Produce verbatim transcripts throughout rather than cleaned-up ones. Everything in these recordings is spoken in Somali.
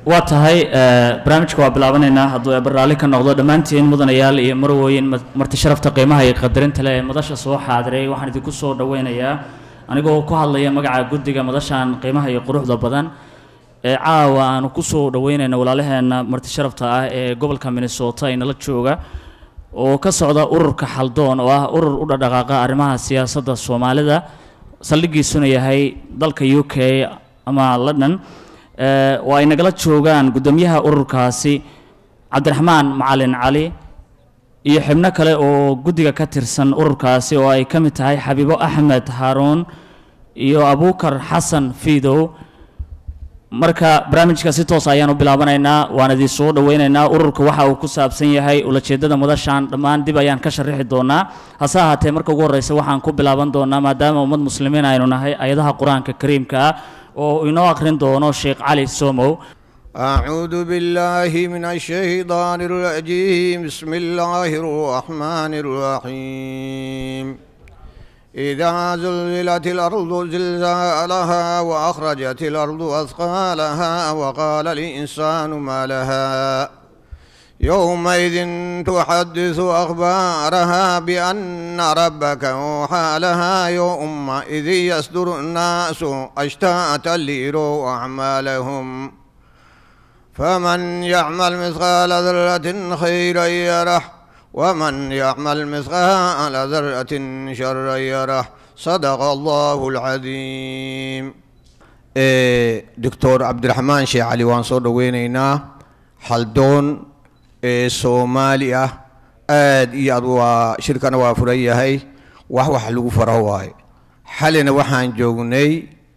واتهاي برامج كوا بلعبنا هذا برالي كان نقضي دمانتين مدن يال مروين مرتشرف تقيمها يقدرين تلا مدرسة صوح حاضري وحن تكسر دوينا يا أنا جو كهلا يا مجا جودة مدرسة قيمها يقروح ضبطان عاوا أنا كسر دوينا إن ولا لها إن مرتشرف تا قبل كم من الصوت إن لا تشوجا وكسر ذا أور كحلدون وأور أور دقاقة أرمها السياسة الصومالية ده سلقي سنة هاي ضلك يوكي أما لندن waa ay nagala joogaan gudoomiyaha ururkaasi Cabdiraxmaan Macalin Cali iyo xubno kale oo gudiga ka tirsan ururkaasi oo ay kamid tahay Xabiibo Axmed Haroon iyo Abuukar Xasan Fiidow marka barnaamijka si toos ayaan u bilaabanaynaa waan idin soo dhaweynaynaa ururka waxa uu ku saabsan yahay ulajeedada madashan dhammaan dib ayaan ka sharxi doonaa hase ahaatee marka ugu horeysa waxaan ku bilaaban doonaa maadaama ummad muslimiin aynu nahay ayadaha quraanka kariimka ah وإنه أخرين دونه الشيخ علي السومو. أعوذ بالله من الشيطان الرجيم بسم الله الرحمن الرحيم إذا زلزلت الأرض زلزالها وأخرجت الأرض أثقالها وقال الإنسان ما لها يومئذ تحدث أخبارها بأن ربك أوحى لها يومئذ يصدر الناس أشتاتا ليروا أعمالهم فمن يعمل مثقال ذرة خيرا يره ومن يعمل مثقال ذرة شرا يره صدق الله العظيم. دكتور عبد الرحمن شيخ علي وانصور وينينا حلدون Soomaaliya aad iyo aad waa shirkana waa furan yahay wax wax lagu faro waay xalina waxaan joognay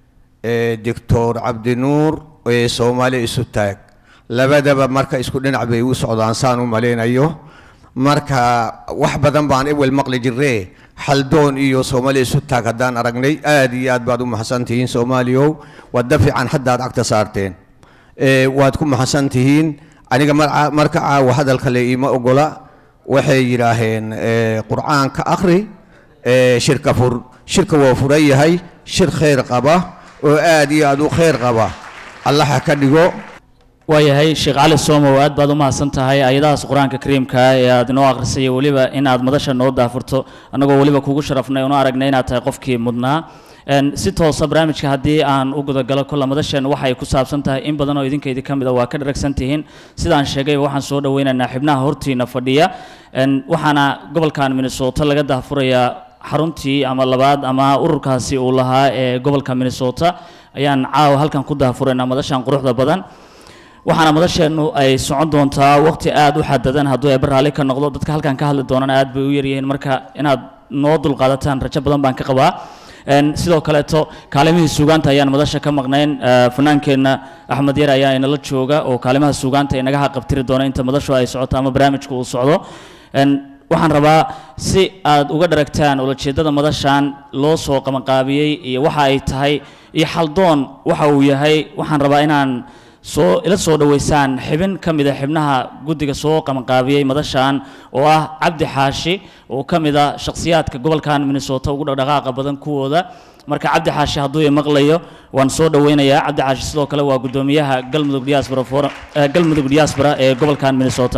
Doctor Cabdi Nuur ee Soomaaliya isu taag labadaba marka isku dhinac bay u socdaan saan u maleynayo marka wax badan baan ewel maqli jiray xaldoon iyo Soomaaliya isu taag hadaan aragnay aad iyo aad baad u mahadsantihiin Soomaaliyow wada fiican hadda aad agta saarteen ee waad ku mahadsantihiin aniga marka caawa hadalka la iima ogola waxay yiraahdeen quraanka akhri shirka fur shirka waa furan yahay shir khayr qaba oo aad iyo aad u khayr qaba allah ka dhigo waayahay sheekh cali soomo aad baad u mahadsan tahay ayadaas quraanka kariimka ee aad noo akhrisay waliba in aad madasha noo daafurto anagoo waliba kugu sharafnay oo aragnay inaad tahay qofkii mudnaa si toosa barnaamijka haddii aan u guda galo kula madashan waxay ku saabsan tahay in badan oo idinkeedii ka mid ah waa ka dharagsan tihiin sidaan sheegay waxaan soo dhaweynaynaa xubnaha hortiina fadhiya waxaana gobolkan Minnesota laga daafurayaa xaruntii ama labaad ama ururkaasi uu lahaa ee gobolka Minnesota ayaan caawa halkan ku daafuraynaa madashan quruxda badan waxaana madasheenu ay socon doontaa waqti aad u xadadan hadduu ay baraali ka noqdo dadka halkan ka hadli doonana aad bay u yaryihiin marka inaad noo dul qaadataan rajo badan baan ka qabaa sidoo kale to kaalimihii suugaanta ayaan madasha ka maqnayn fanaankeenna Axmed Yar ayaa inala jooga oo kaalimaha suugaanta inaga haqabtiri doona inta madashu ay socoto ama barnaamijku uu socdo waxaan rabaa si aad uga dharagtaan ulajeedada madashan loo soo qabanqaabiyay iyo waxa ay tahay iyo xaldoon waxa uu yahay waxaan rabaa inaan soo ila soo dhaweysaan xibin kamid ah xibnaha gudiga soo qabanqaabiyay madashan oo ah Cabdi Xaashi oo kamid ah shakhsiyaadka gobolkan Minnesota ugu dhaqdhaqaaqa badan kuwooda marka Cabdi Xaashi hadduu ay maqlayo waan soo dhaweynayaa Cabdi Xaashi sidoo kale waa gudoomiyaha Galmudug Diaspora Forum Galmudug Diaspora ee gobolkan Minnesota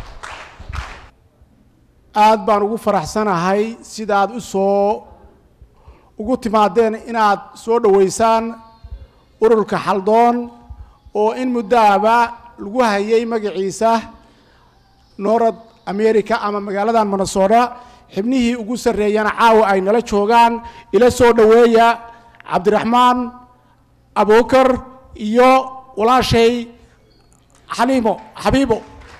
aad baan ugu faraxsanahay sida aad u soo ugu timaadeen inaad soo dhaweysaan ururka xaldoon oo in muddaaba lagu hayay magaciisa North America ama magaalada Minnesota xibnihii ugu sareeyana caawa ay nala joogaan ila soo dhaweeya Cabdiraxmaan Abuukar iyo walaashay Xaliimo Xabiibo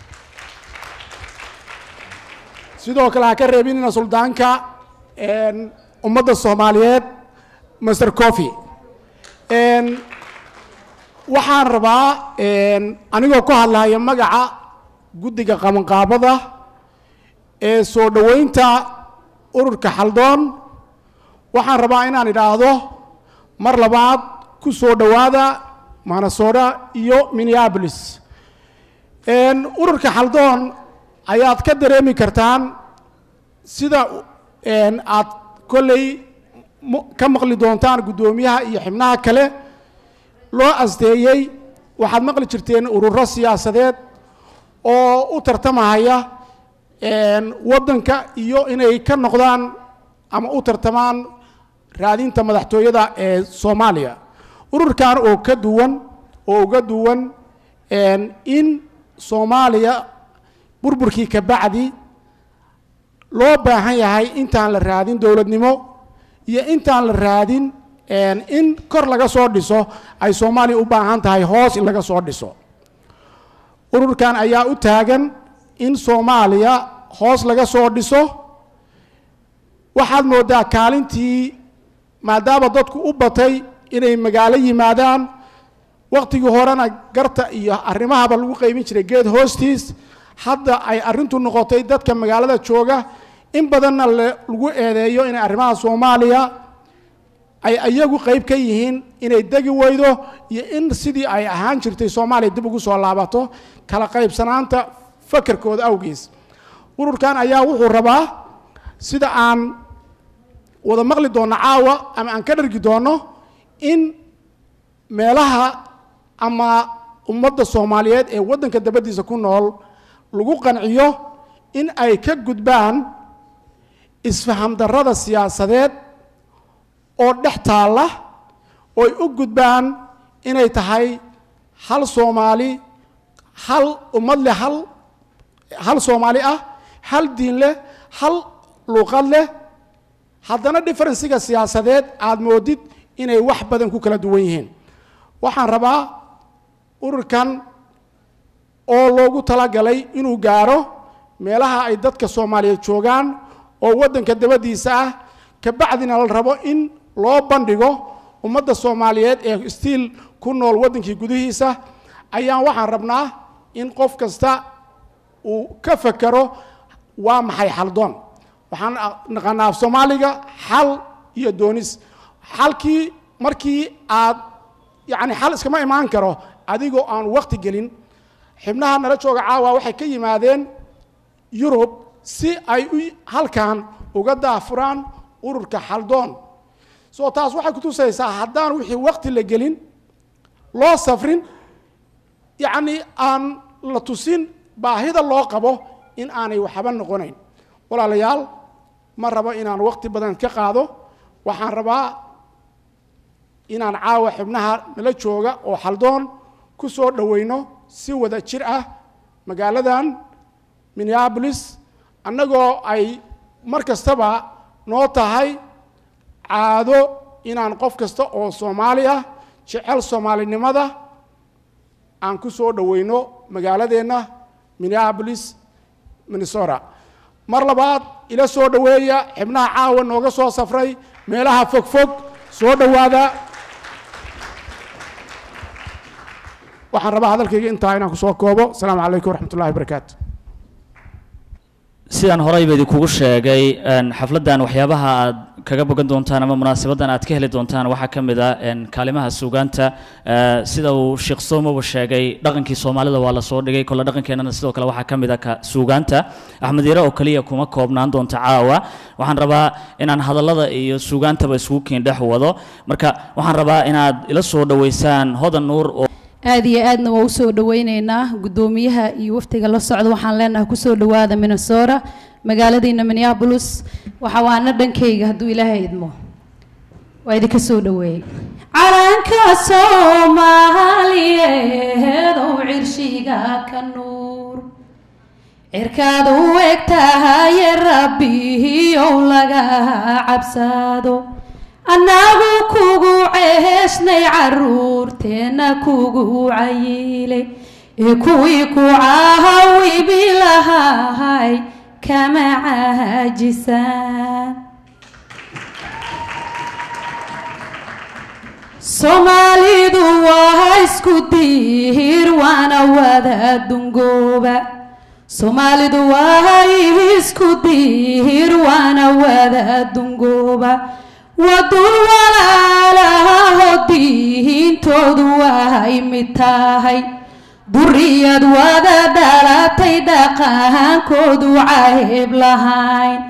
sidoo kale ka reebinina suldaanka een ummadda Soomaaliyeed Mister Coffee een waxaan rabaa anigoo ku hadlaya magaca gudiga qabanqaabada ee soo dhaweynta ururka xaldoon waxaan rabaa inaan idhaahdo mar labaad ku soo dhawaada Minnesota iyo Minneapolis ururka xaldoon ayaad ka dareemi kartaan sida aad kolley ka maqli doontaan gudoomiyaha iyo xibnaha kale loo asteeyay waxaad maqli jirteen ururo siyaasadeed oo u tartamahaya waddanka iyo inay ka noqdaan ama u tartamaan raadinta madaxtooyada ee Soomaaliya ururkan oo ka duwan oo uga duwan in Soomaaliya burburkii ka bacdi loo baahan yahay intaan la raadin dawladnimo iyo intaan la raadin in kor laga soo dhiso ay Soomaaliya u baahan tahay hoos in laga soo dhiso ururkan ayaa u taagan in Soomaaliya hoos laga soo dhiso waxaad moodaa kaalintii maadaama dadku u batay inay magaalo yimaadaan waqtigii horena garta iyo arrimahaba lagu qaybin jiray geed hoostiis hadda ay arrintu noqotay dadka magaalada jooga in badanna lagu eedeeyo inay arrimaha Soomaaliya ay ayagu qayb ka yihiin inay degi weydo iyo in sidii ay ahaan jirtay Soomaaliya dib ugu soo laabato kala qaybsanaanta fakarkooda awgiis ururkan ayaa wuxuu rabaa sida aan wada maqli doono caawa ama aan ka dhargi doono in meelaha ama ummadda Soomaaliyeed ee waddanka dabadiisa ku nool lagu qanciyo in ay ka gudbaan isfaham darrada siyaasadeed oo dhex taala oo ay u gudbaan inay tahay hal Soomaali hal ummad leh hal hal Soomaali ah hal diin leh hal luqad leh haddana differencega siyaasadeed aad moodid inay wax badan ku kala duwan yihiin waxaan rabaa ururkan oo loogu talagalay inuu gaaro meelaha ay dadka Soomaaliyeed joogaan oo waddanka dabadiisa ah ka bacdina la rabo in loo bandhigo ummadda Soomaaliyeed ee stiil ku nool waddankii gudihiisa ayaan waxaan rabnaa in qof kasta uu ka fakaro waa maxay xaldoon waxaan naqaanaa Soomaaliga xal iyo doonis xalkii markii aad yani xal iskama imaan karo adigoo aan waqti gelin xibnaha nala jooga caawa waxay ka yimaadeen Yurub si ay halkan uga daafuraan ururka xaldoon soo taas waxay ku tusaysaa haddaan wixii waqti la gelin loo safrin yani aan la tusin baahida loo qabo in aanay waxba noqonayn walaalayaal ma rabo inaan waqti badan ka qaado waxaan rabaa inaan caawa xibnaha nala jooga oo xaldoon ku soo dhaweyno si wada jir ah magaaladan Minneapolis annagoo ay mar kastaba noo tahay caado inaan qof kasta oo Soomaali ah jecel Soomaalinimada aan ku soo dhaweyno magaaladeena Minneapolis Minnesota mar labaad ila soo dhaweeya xibnaha caawa nooga soo safray meelaha fogfog soo dhawaada waxaan rabaa hadalkayga intaa inaan ku soo koobo assalaamu calaykum waraxmatullaahi wabarakaatu sidaan horeyba idinkugu sheegay xafladdan waxyaabaha aad kaga bogan doontaan ama munaasabadan aad ka heli doontaan waxaa ka mid ah kaalimaha suugaanta sida uu Sheekh Soomoba sheegay dhaqankii Soomaalida waa la soo dhigay kala dhaqankeenana sidoo kale waxaa ka mid ah suugaanta Axmed Yare oo kaliya kuma koobnaan doonta caawa waxaan rabaa inaan hadallada iyo suugaantaba isugu keen dhex wado marka waxaan rabaa inaad ila soo dhaweysaan Hodan Nuur oo aad iyo aadna waa u soo dhaweyneynaa gudoomiyaha iyo waftiga la socdo waxaan leenahay ku soo dhawaada Minnesota magaaladiina Minneapolis waxa waana dhankayga hadduu Ilaahay idmo waa idinka soo dhaweeyay calanka Soomaaliyeed oo cirshiga ka nuur cirkaadu egtahay Rabbi oo laga cabsado annagu kugu ceesnay caruurteena kugu cayilay ee kuwii ku caawi bilahay kama caajisaan Soomaalidu waa isku diir waana wada dungooba Soomaalidu waa isku diir waana wada dungooba wadul walaalaha diintoodu waay mid tahay duriyad wada dhalatay dhaqankoodu cayb lahayn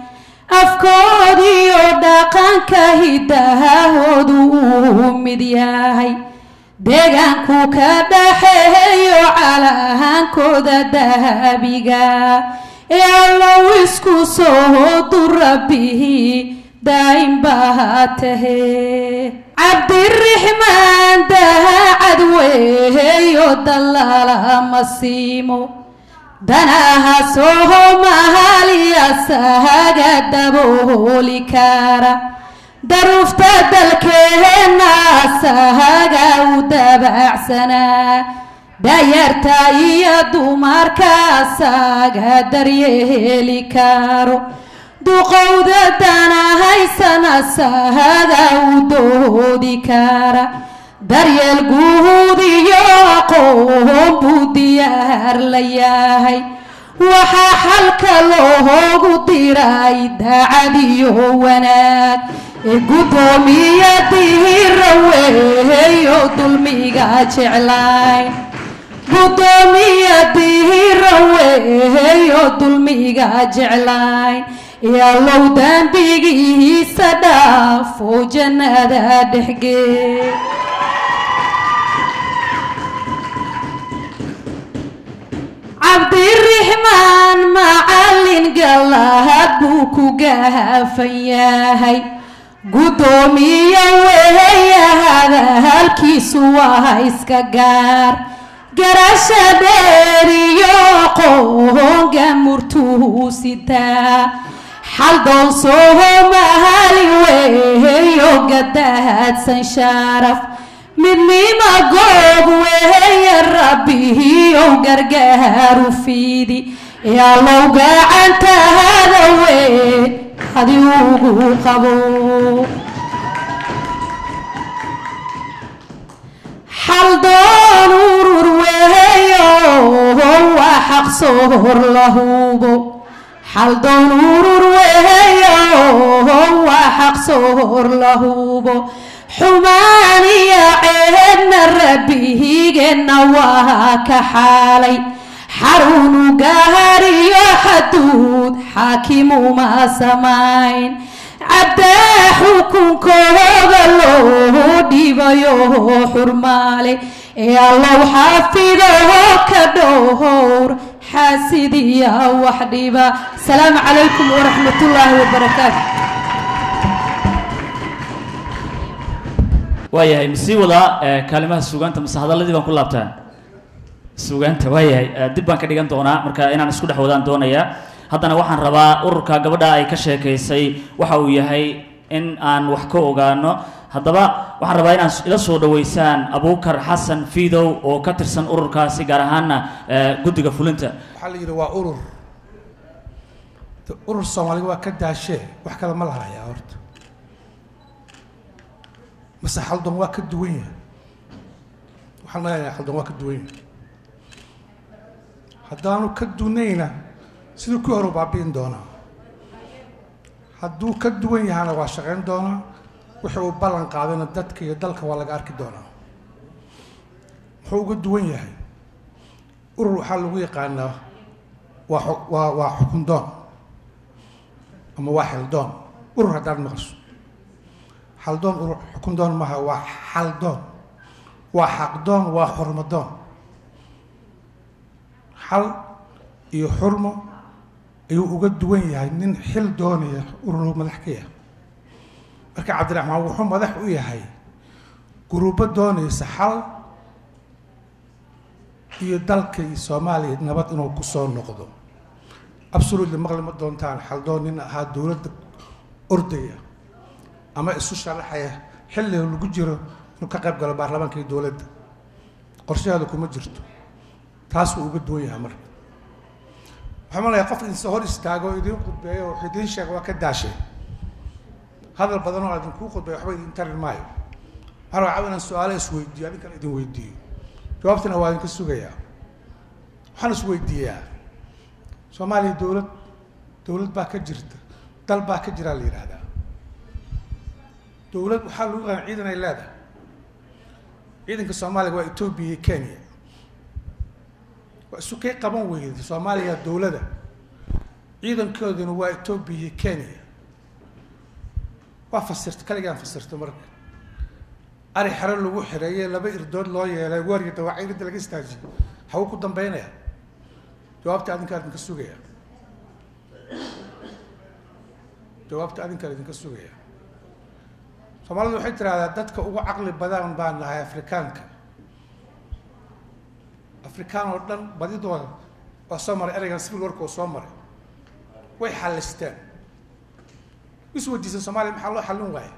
afkoodiyo dhaqanka hidahoodu uu mid yahay deegaanku ka dhaxeeyo calaankooda dahabiga ee allow isku soo durabihi daa'im baa tahe cabdiraxmaan daacad weeyo dalaala masiimo danaha soomaaliya sahaga dabooli kara darufta dalkeena sahaga u dabacsanaa dayarta iyo dumarka saga daryeeli karo duqowda danahaysana sahaga u doodi kara daryeel guud iyo aqoon buu diyaar la yahay waxaa xalka loogu diray daacad iyo wanaag ee guddoomiyadii raweeyo dulmiga jeclayn guddoomiyadii raweeyo dulmiga jeclayn yallow dambigiisa dhaafo jannada dhexgee cabdiraxmaan macallin galahad buu ku gaafan yahay guddoomiye weeyahada halkiisu waa iska gaar garasha dheer iyo aqoonga murtuu sitaa xaldoon soomahali weeyo gadaadsan sharaf midnima goob weeye rabbihiyow gargaaru fiidi yallow gacantaada weyn adi ugu qabo xaldoon urur weeyo waa xaq soor la hubo xaldoon urur weeyo waa xaq soor la hubo xumaan iyo ceebna rabbihigeenna waa ka xaalay xarunu gaar iyo xaduud xaakimuma samayn cabdaa xukunkooda loo dhibayo xurmaale ee allow xaafidaho ka dhowr xaasidiya wax dhiba asalaamu calaykum waraxmatullaahi wabarakaatu waayahay masii wadaa kaalimaha suugaanta mase hadalladii baan ku laabtaa suugaanta waayahay dib baan ka dhigan doonaa marka inaan isku dhex wadaan doonayaa haddana waxaan rabaa ururka gabadha ay ka sheekaysay waxa uu yahay in aan wax ka ogaano haddaba waxaan rabaa inaan ila soo dhaweysaan abuukar xasan fiidow oo ka tirsan ururkaasi gaar ahaana guddiga fulinta waxaa la yidhi waa urur urur soomaaliga waa ka daashee wax kale ma lahayaa horta mase xaldon waa ka duwan yahay waxaan leeyahay xaldon waa ka duwan yahay haddaanu ka dunayna siduu ku horu baabi'in doonaa hadduu ka duwan yahana waa shaqayn doonaa wixii uu ballan qaadayna dadka iyo dalka waa laga arki doonaa muxuu uga duwan yahay urur waxaa lagu yaqaanaa waa waa waa xukun doon ama waa xildoon urur haddaad maqasho xaldoon urur xukun doon maaha waa xaldoon waa xaqdoon waa xurmadoon xal iyo xurmo ayuu uga duwan yahay nin xil doonaya urur madax ka yahay marka cabdiraxmaan wuxuu madax u yahay guruubo doonaysa xal iyo dalka iyo soomaaliya nabad inuu ku soo noqdo absolutely maqli ma doontaan xaldoon nin ahaa dowladda ordaya ama isu sharaxaya xilliga lagu jiro inuu ka qayb galo baarlamaanka iyo dowladda qorshaheeda kuma jirto taas wuu uga duwan yahay marka waxaa malayaa qof idinse hor istaago idiin khudbeeyo oo idiin sheega waa ka daasheen hadal badan oo idinkuu khudbeeyo waxba idin tarin maayo waxaa rabaa inaan su-aalo isweydiiyo adinkan idin weydiiyo jawaabtana waa idinka sugayaa waxaan isweydiiyaa soomaaliya dowlad dowlad baa ka jirta dal baa ka jiraa la yidhaahdaa dowlad waxaa lagu qaan ciidan ay leedahay ciidanka soomaaliga waa etoobiya iyo kenya waa isu kay qaban weyday soomaaliya dowladda ciidankooduna waa etoobiya iyo kenya waa fasirta kaligaan fasirta marka ari xero lagu xireeyay laba irdood loo yeelay warga dawaacirida laga istaajiyo haw ku dambeynaya jawaabta adinka adinka sugaya jawaabta adinka adinka sugaya Soomaalidu waxay tiraahdaa dadka ugu caqli badan baan nahay Afrikaanka Afrikaan oo dhan badidooda oo soo maray eraygan civil war oo soo maray way xalisteen iswadiisa Soomaaliya maxaa loo xalin waayay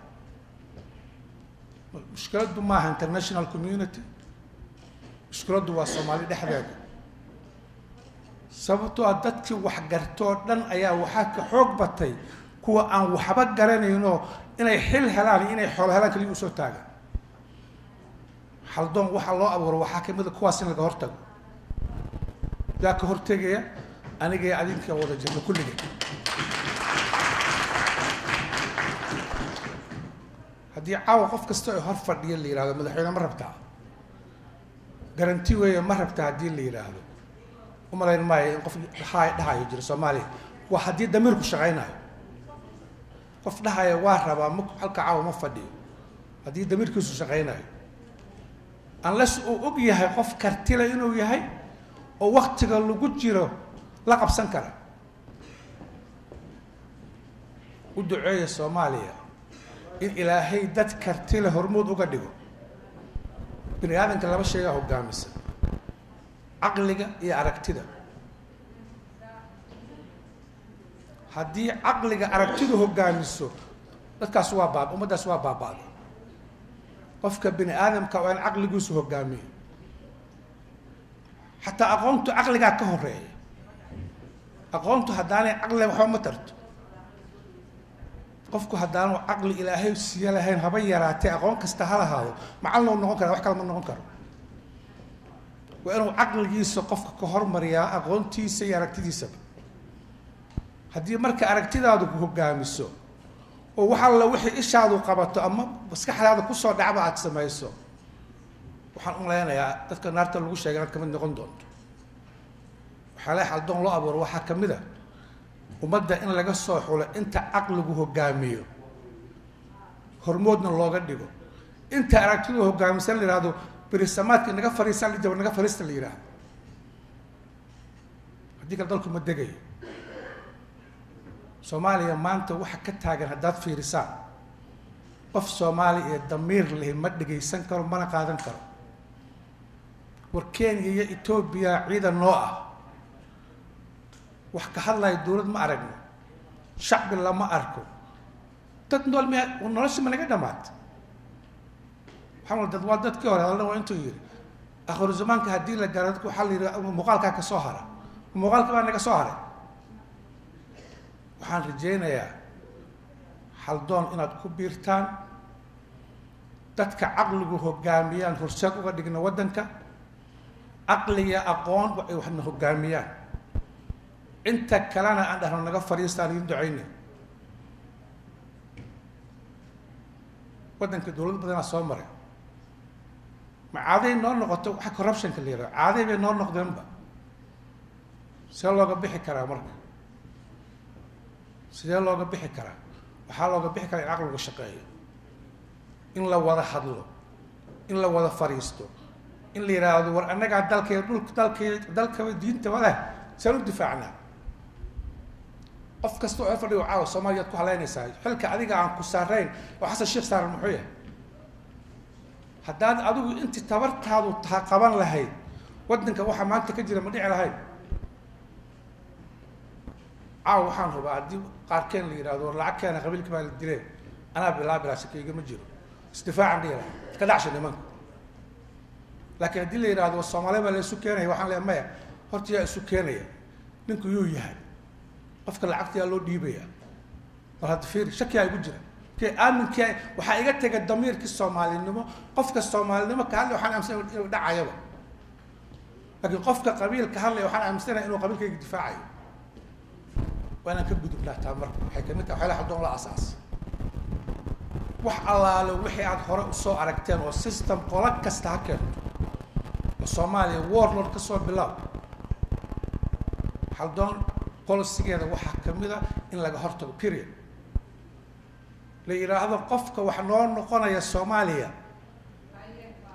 mushkiladu maaha international community mushkiladu waa Soomaali dhexdeeda sababtoo ah dadkii wax gartoo dhan ayaa waxaa ka xoog batay kuwa aan waxba garanayno inay xil helaan inay xoolo helaan kaliya u soo taagan haldoon waxa loo abuuro waxa kamid ah kuwaas in laga hortago yaa ka hortagaya aniga iyo adinka wada jirno kulliga haddii caawa qof kasta oo hor fadhiya la yiraahdo madaxweyne ma rabtaa garanti weeye ma rabtaa haddii la yiraahdo umalayn maayo in qof dhahay dhahayo jiro Soomaaliya waa haddii damirku shaqaynayo qof dhahayo waa rabaa ma halka caawa ma fadhiyo haddii damirkiisu shaqaynayo unless uu og yahay qof kartila inuu yahay oo waqtiga lagu jiro la qabsan kara u duceeyo Soomaaliya in ilaahay dad kartila hormood uga dhigo bini aadanka laba shay ah hogaamisa aqliga iyo aragtida haddii aqliga aragtidu hogaamiso dadkaas waa baab ummadaas waa baabaaday qofka bini aadamka oo aan aqligiisu hogaamiyo xataa aqoontu aqligaa ka horeeya aqoontu haddaanay aqliga waxba ma tarto qofku haddaanu aqli ilaahay siiya lahayn haba yaraatee aqoon kasta ha lahaado macallin noqon kara wax kale ma noqon karo waa inuu aqligiisa qofka ka hormariyaa aqoontiisa iyo aragtidiisaba haddii marka aragtidaadu ku hogaamiso oo waxa la wixii ishaadu qabato ama maskaxdaada ku soo dhacba aad samayso waxaan u leenayaa dadka naarta lagu sheegay inaad kamid noqon doonto waxaa la xaldoon loo abuuro waxaa kamid ah ummadda in laga soo xulo inta aqligu hogaamiyo hormoodna looga dhigo inta aragtidu hogaamisan la yiraahdo birisamaadka naga fariisan jabr naga fariista la yiraahdo haddii kale dalku ma degayo Soomaaliya maanta waxa ka taagan haddaad fiirisaan qof Soomaali ee damiir leh ma dhageysan karo mana qaadan karo war Kenya iyo Ethiopia ciidan noo ah wax ka hadlay dawlad ma aragno shacbi lama arko dad nool ma nolosha ma naga dhamaat waxaan dad waa dadkii hore hadalna waa intuu yiri akhiru zamaanka haddii la gaaro dadku waxa la yiri muuqaalka ka soo hara muuqaalka baa naga soo haray waxaan rajeynayaa haldoon inaad ku biirtaan dadka aqligu hogaamiyaan horseed uga dhigna wadanka aqliga aqoon ay waxna hogaamiyaan inta kalena aan dhahno naga fariistaan idin ducayna wadanka dawlad badan soo maray ma caaday noo noqoto waxa corruption ka leeyahay caaday bay noo noqdeenba see looga bixi karaa marka sidee looga bixi karaa waxaa looga bixi karaa in aqligu shaqeeyo in la wada hadlo in la wada fariisto in la yiraahdo war annaga dalkay dhulka dalkay dalka diinta wada soo difaacnaa qof kasta oo fadhiyo caawa Soomaaliya ku haleynaysaa xilka adiga aan ku saarayn oo xasan sheekh saaran muxuu yahay haddaad adigu inta tabartaadu taa qaban lahayd wadanka waxa maanta ka jira ma dhici lahayd caawa waxaan rabaa haddii qaarkeen la yiraahdo lacag keena qabiilka baa la dilay anaa bilaa bilaa shakeyga ma jiro isdifaacan dhiira ka dhacshay nimanka laakiin haddii la yiraahdo Soomaaliya baa la isu keenaya waxaan leeyahay maya horta yaa isu keenaya ninku yuu yahay qofka lacagta loo dhiibaya mar hadda fiir shaki ay ugu jira kee aaminka waxa iga tagay damiirka Soomaalinimo qofka Soomaalinimo ka hadlay waxaan aaminsan inuu dhacayaba laakiin qofka qabiilka hadlay waxaan aaminsan inuu qabiilkayga difaacayo waana ka gudubnaa taa marka waxay kamid tahay xal xadoon la asaas wax allaale wixii aad hore u soo aragteen oo system qola kasta ha keento Soomaaliya warlord ka soo bilaab xaldoon policygeeda waxaa kamid ah in laga hortago period la yiraahdo qofka wax noo noqonaya Soomaaliya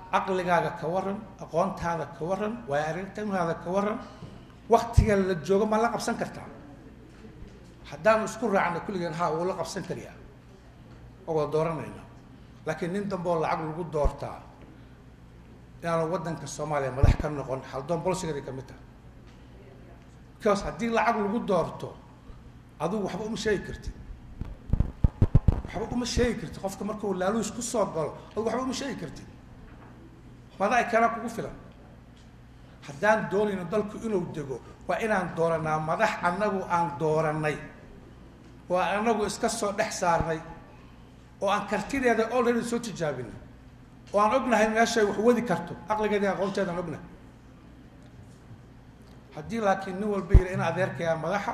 caqligaaga ka waran aqoontaada ka waran waa aragtidaada ka waran waqtiga la joogo ma la qabsan kartaa haddaan isku raacno kulligeen ha uu la qabsan kariyaa oo dooranayna laakiin nin dambe oo lacag lagu doortaa inaan waddanka Soomaaliya madax ka noqon haldoon bolsiga ka mid ah kaas haddii lacag lagu doorto adigu waxba uma sheegi kartid waxba uma sheegi kartid qofka markuu laaluus ku soo galo adigu waxba uma sheegi kartid madax kale kugu filan haddaan doonayno dalku inuu dego waa inaan dooranaa madax annagu aan dooranay waa annagu iska soo dhex saarnay oo aan kartideeda already soo tijaabinay oo aan ognahay meeshay wax wadi karto aqligeeda aqoonteeda aan ognahay haddii laakiin nin walba yiri in adeerkaya madaxa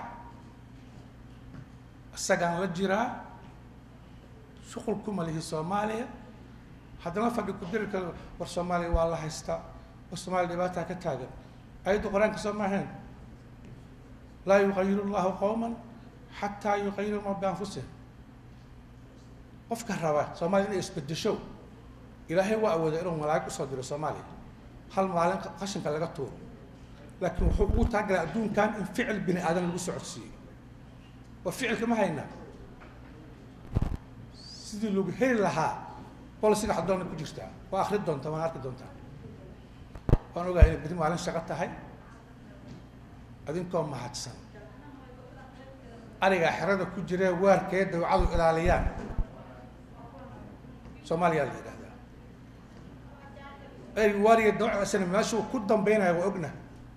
isagaan la jiraa shuqul ku malihi Soomaaliya haddana fadhi ku diri karo war Soomaaliya waa la haystaa war Soomaaliya dhibaato ka taagan ayadu quraanka Soomaaliya la yughayyiru Allahu qawman hatta yughayyiru ma bi anfusihim qofka raba Soomaaliya inay isbedesho ilaahay waa awooday inuu malaa'ig u soo diro Soomaaliya hal maalin qashinka laga tuuro laakiin wuxuu ugu taageeray adduunkan in ficil bini aadan lagu socodsiiyo wa ficilka ma hayna sidii lagu heli lahaa bolisiga xadoona ku jirta waa akhri doonta waan arki doonta waan ogahay in bidi maalin shaqo tahay adinkoo mahadsan ariga xerada ku jira waarkeeda wacdu ilaaliyaan Soomaaliya la yiraahdaa ay waariga dawcada sana meeshu ku dambeynaya waa ogna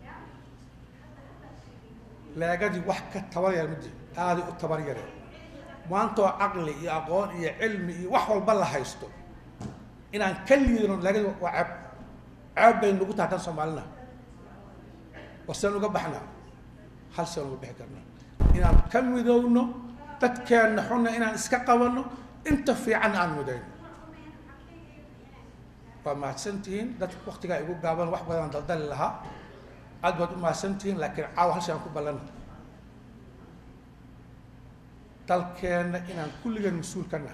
laagadi wax ka tabariyay mid aad u tabariyay maanta aqli iyo aqoon iyo cilmi iyo wax walba la haysto inaan kaliidno laagadi waa cab cab bay nagu taatan Soomaalina wasan uga baxna hal sano uga bixi karna inaan ka midowno dadkeena xunna inaan iska qabanno inta fiican aan mudayno فما سنتين ده وقت جاي يقول قابل واحد بدنا ندلل لها عاد ما سنتين لكن عاو هالشيء أنكو بلنا تلكن إن كل جن مسؤول كنا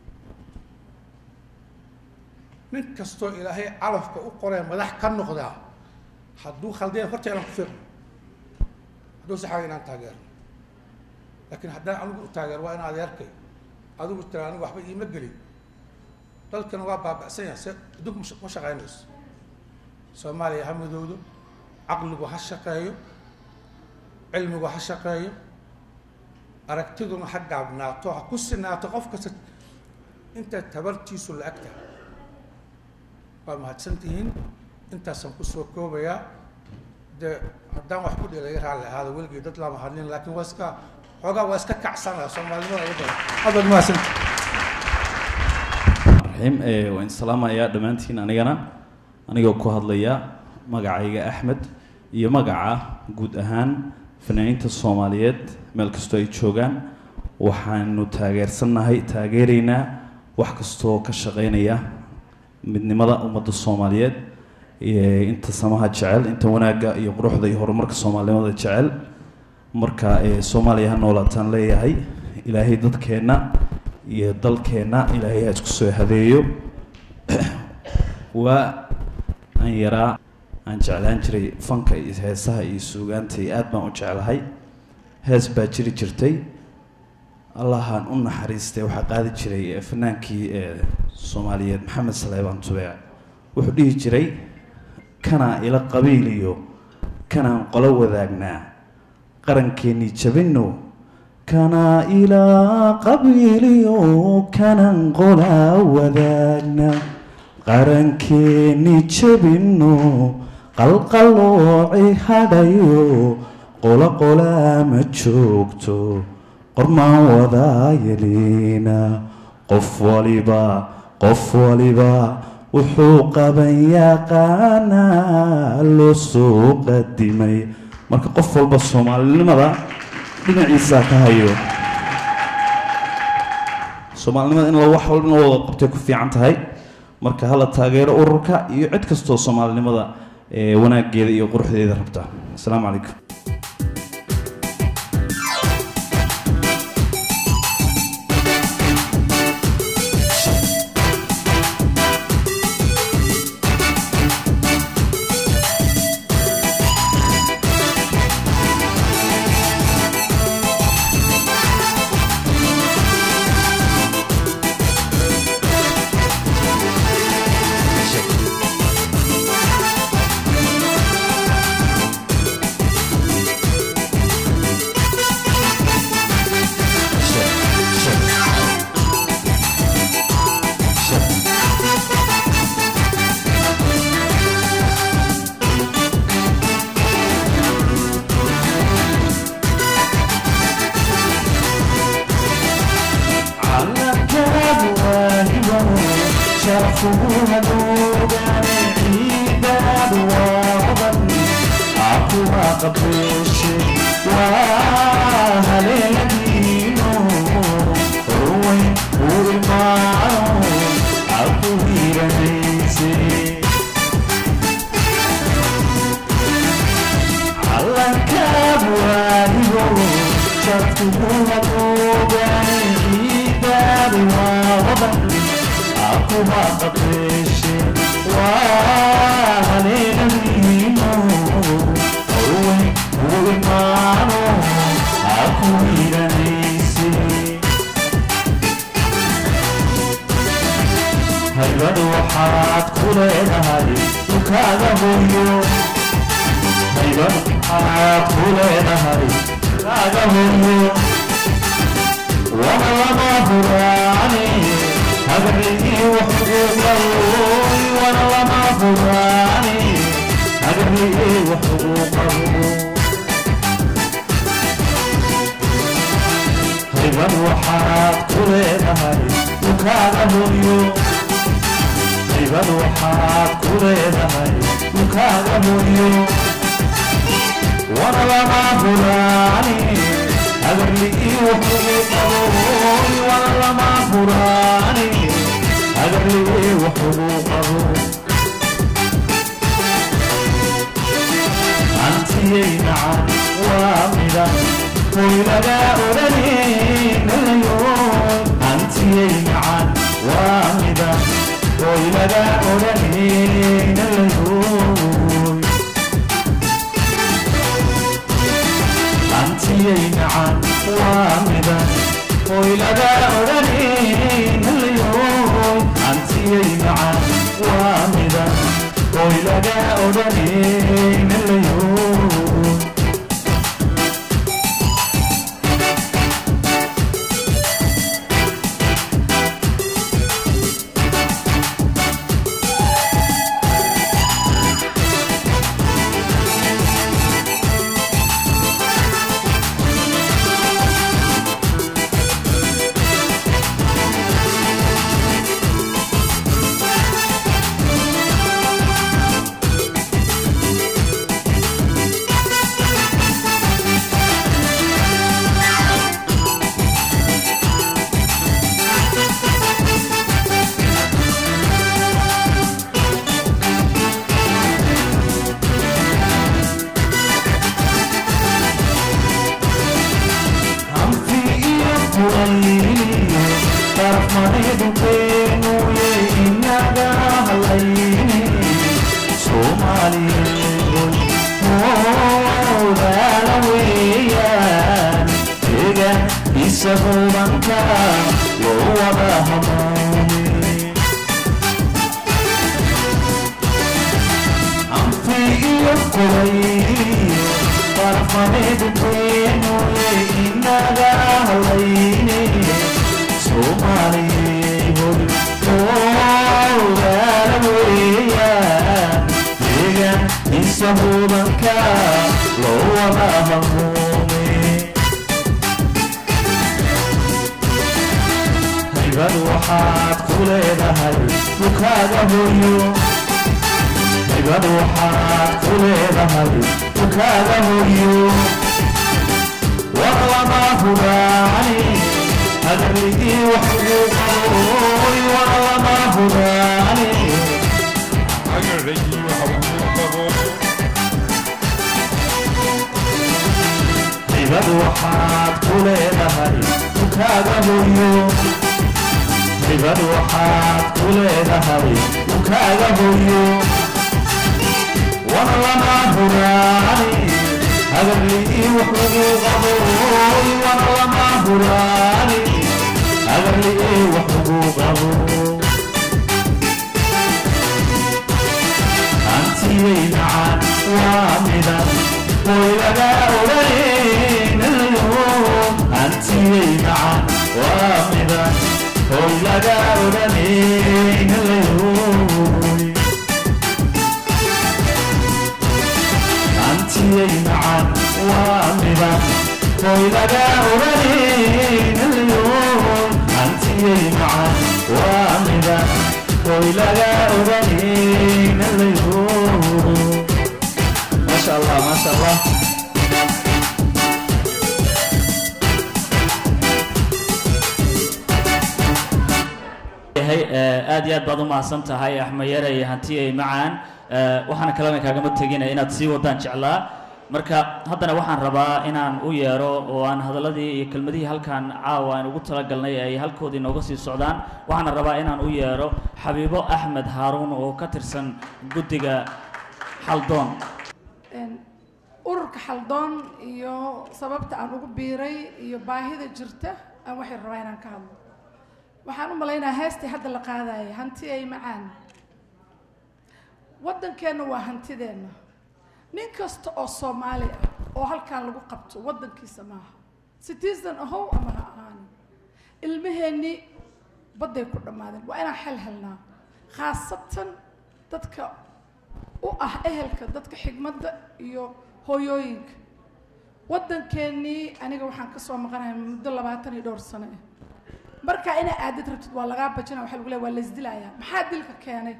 من كستو إلهي عرف كأقرأ مدح كنو خدا حدو خلدين فرت على كفر حدو سحاجين عن تاجر لكن حدا أنا تاجر وأنا على يركي هذا بتراني واحد يمجلي dalkan waa baabacsan yahay dug ma shaqeynayso Soomaaliya hamadoodo aqligu ha shaqeeyo cilmigu ha shaqeeyo aragtiduna ha gaabnaato ha ku sinaato qof kasta inta tabartiisu la agta waa mahadsantihiin intaasan ku soo koobaya de haddaan wax ku dheelay raali ahaada weligii dad lama hadlin laakiin waa iska xoogaa waa iska kacsanaa Soomaalida ugu badan hadda ma mahadsantihiin رحيم وإن سلام يا دمانتين أنا جنا أنا جو كهاد ليا مجاعية أحمد يا مجاعة جود أهان فنانين الصوماليات ملكستوي تشوغان وحنو تاجر سنة هاي تاجرينا وحكستو كشغينية من مضى أمد الصوماليات أنت سماها تشعل أنت وناجا يروح ذي هو مركز الصومالية ماذا تشعل مركز الصومالية هنولاتان ليا هاي إلى هي ضد كنا يضل كنا إلى هي تكسر هذيو وأن يرى أن جعلان جري فنك هسه يسوق أنتي أدم وجعل هاي هز بجري جرتي الله أن أن حريستي وحقاد جري فنانكي الصومالية محمد سليمان تبع وحديه جري كان إلى قبيليو كان قلو ذاقنا قرن كيني جبنو كان إلى قبيليو كان قلا وذاقنا قرن كيني جبنو قلقلوعي هدايو قلا قلا مجوكتو قرما وذايلينا قف ولبا قف ولبا وحوق بياقانا لسوق الدمي marka qof walba Soomaalinimada dhinaciisa ka hayo Soomaalinimada in la wax walba wada qabtay ku fiican tahay marka hala taageero ururka iyo cid kasto Soomaalinimada ee wanaageeda iyo quruxdeeda rabta assalaamu calaykum شافوها دوغان عيداد وغضن عقوها قبش وهليلدينو روي والمعرو عقوهي رميسي علنك أبوانيو شافوها دوغان عيداد وغضن عقوها قبش وهليلدينو روي والمعرو عقوهي رميسي هيبان وحات كلينهاي وكاغا هويو هيبان وحات كلينهاي وكاغا هويو وانا لما فراني هقريني وحقوقه وانا لما فراني هقريني وحقوقه هيبان وحات كلينهاي وكاغا هويو هيبان وحات كلينهاي وكاغا هويو وانا لما فراني هقريني وحقوقه وانا لما فراني هقريني وحقوقه أنتي نعم وامدا ويلقى أولين اليوم أنتي نعم وامدا ويلقى أولين اليوم أنتي نعم وامدا ويلقى أولين اليوم أنتي نعم وامدا ويلقى أولين اليوم oy laga oganin allayo ما شاء الله ما شاء الله هي aad iyo aad baad u mahadsan tahay Axmed Yare iyo hanti ay macaan waxaana kalena kaaga matagina inaad sii wadaan jeclaa marka haddana waxaan rabaa inaan u yeero oo aan hadaladii iyo kelmadihii halkan caawa aan ugu talagalnay ay halkoodii nooga sii socdaan waxaan rabaa inaan u yeero Xabiibo Axmed Haaruun oo ka tirsan guddiga Xaldoon ururka Xaldoon iyo sababta aan ugu biiray iyo baahida jirta aan waxay rabaa inaan ka hadlo waxaan u maleynayaa heestii hadda la qaadayay hanti ay macaan waddankeena waa hantideena nin kasta oo Soomaali ah oo halkan lagu qabto waddankiisa maaha citizen ahow ama ha ahaan ilmaheeni baday ku dhamaadeen waa inaan xal helnaa khaasatan dadka u ah ehelka dadka xigmadda iyo hooyooyinka waddankeeni aniga waxaan ka soo maqanahay muddo labaatan iyo dhowr sano ah marka ina aadid rabtid waa laga bajina waxa lagu leeyahay waa la isdilayaa maxaa dilka keenay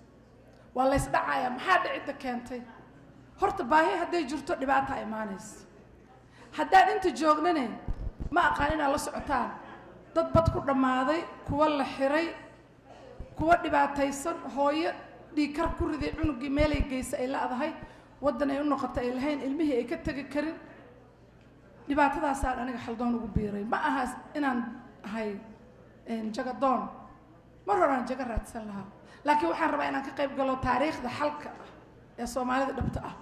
waa la isdhacayaa maxaa dhicida keentay horta baahi haday jirto dhibaato ay imaanayso haddaan inta joognane ma aqaan inaan la socotaan dad bad ku dhamaaday kuwa la xiray kuwa dhibaataysan hooyo dhiikar ku riday cunugii meel ay geysay ay laadahay waddan ay u noqotay ay lahayn ilmihii ay ka tagi karin dhibaatadaasaan aniga Xaldoon ugu biiray ma aha inaan ahay jagadoon mar horaan jaga raadsan lahaa laakiin waxaan rabaa inaan ka qayb galo taariikhda xalka ah ee Soomaalida dhabta ah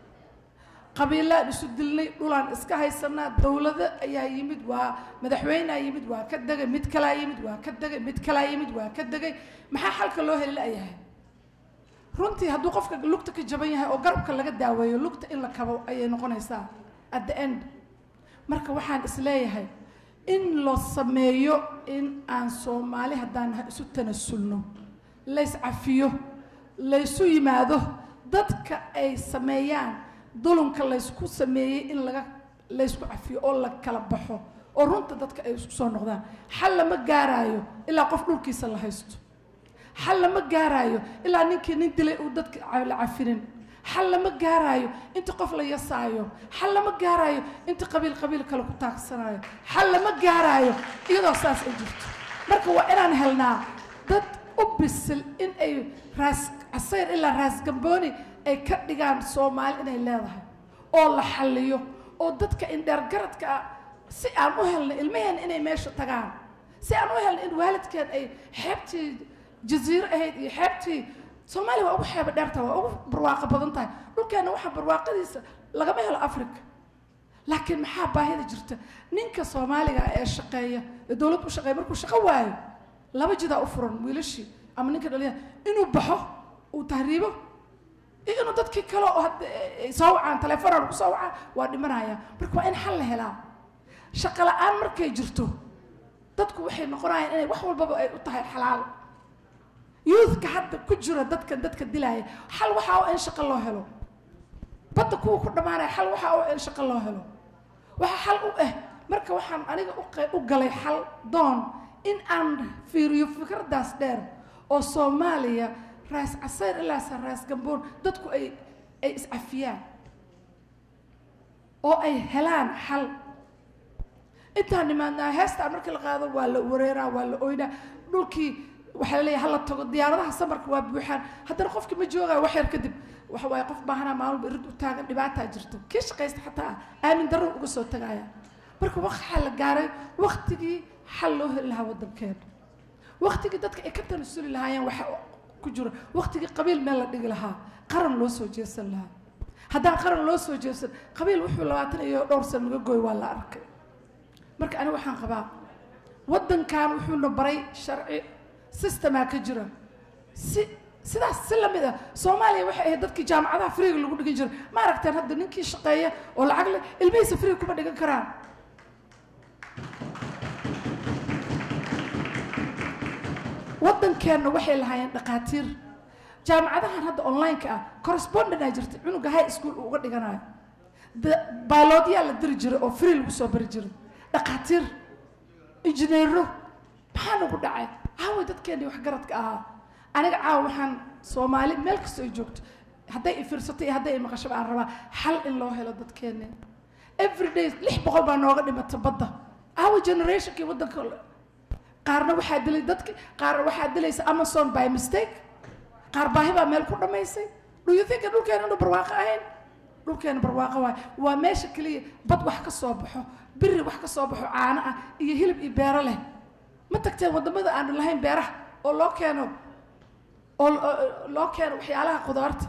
qabiilaan isu dilnay dhulaan iska haysanaa dawladda ayaa yimid waa madaxweyne ayaa yimid waa ka dagay mid kale ayaa yimid waa ka dagay mid kale ayaa yimid waa ka dagay maxaa xalka loo heli lahayaa runtii hadduu qofka lugta ka jaban yahay oo garabka laga daaweeyo lugta in la kabo ayay noqonaysaa at the end marka waxaan isleeyahay in loo sameeyo in aan Soomaali haddaan isu tanasulno la iscafiyo la isu yimaado dadka ay sameeyaan dulunka la isku sameeyay in laga la isku cafiyo oo la kala baxo oo runta dadka ay isku soo noqdaan xal lama gaarayo ilaa qof dhulkiisa la haysto xal lama gaarayo ilaa ninkii nin dilay uu dadka la cafinin xal lama gaarayo inta qof la yasaayo xal lama gaarayo inta qabiil qabiil kale ku taagsanayo xal lama gaarayo iyadoo saas ay jirto marka waa inaan helnaa dad u bisil in ay raas casayr ilaa raas gambooni ay ka dhigaan Soomaali inay leedahay oo la xalliyo oo dadka in dheer garadka si aan u helno ilmaheen inay meesha tagaan si aan u helno in waalidkeen ay xeebtii jaziiro ahayd iyo xeebtii Soomaali waa ugu xeeb dheerta waa ugu barwaaqo badan tahay dhulkeena waxa barwaaqadiisa lagama helo Afrika laakiin maxaa baahida jirta ninka Soomaaliga ee shaqeeya ee dawladda u shaqeeya markuu shaqo waayo laba jida u furan wiilashii ama ninka dhaliya inuu baxo uu tahriibo inuu dadkii kale oo soo wacaan telefoon lagu soo wacaa waa dhimanaya marka waa in xal la helaa shaqo la'aan markay jirto dadku waxay noqonayaan inay wax walba ay u tahay xalaal youth ka hadda ku jira dadka dadka dilaya xal waxa oo in shaqo loo helo badda kuwa ku dhamaanaya xal waxa oo in shaqo loo helo waxa xal u ah marka waxaan aniga u galay xal doon in aan fiiriyo fikradaas dheer oo Soomaaliya raas casayr ilaa raas gamboon dadku ay ay iscafiyaan oo ay helaan xal intaan nimaadnaa heesta markii la qaado waa la wareeraa waa la ooynaa dhulkii waxa la leeyahay hala tago diyaaradaha samarka waa buuxaan haddana qofka ma joogaa wax yar kadib waxa waay qof baahanaa maalmo irid u taagan dhibaataa jirto kii shaqaysta xataa aamin darro uga soo tagaaya marka waxaa la gaaray waqtigii xal loo heli lahaa waddankeena waqtigii dadka ay ka tanasuli lahaayeen waxa ku jira waqtigii qabiil meel la dhigi lahaa qaran loo soo jeesan lahaa haddaan qaran loo soo jeesan qabiil wuxuu labaatan iyo dhowr sano laga gooy waa la arkay marka aniga waxaan qabaa waddankan wuxuuna baray sharci sistemaa ka jira si sidaas si lamid ah Soomaaliya waxay ahayd dadkii jaamacadaha freega lagu dhigan jiray ma aragteen hadda ninkii shaqeeya oo lacag leh ilmihiisa freega kuma dhigan karaan waddankeena waxay lahaayeen dhaqaatiir jaamacadahan hadda online-ka ah correspondent ay jirtay cunuga high school uu uga dhiganayo biology la diri jiray oo free lagu soo bari jiray dhaqaatiir injineero maxaa nagu dhacay haway dadkeena wax garadka ahaa aniga caawa waxaan soomaali meel kastoo ay joogto hadday i fiirsato iyo hadday i maqasho baan rabaa xal in loo helo dadkeena every day lix boqol baa nooga dhimata badda our generationkii waddanka qaarna waxaa dilay dadki qaar waxaa dilaysa Amazon by mistake qaar baahi baa meel ku dhamaysay do you think dhulkeena inuu barwaaqo ahayn dhulkeena barwaaqo waay waa meesha kaliya bad wax ka soo baxo biri wax ka soo baxo caano ah iyo hilib iyo beero leh ma tagteen wadamada aan lahayn beeraha oo loo keeno oo loo keeno waxyaalaha qudaarta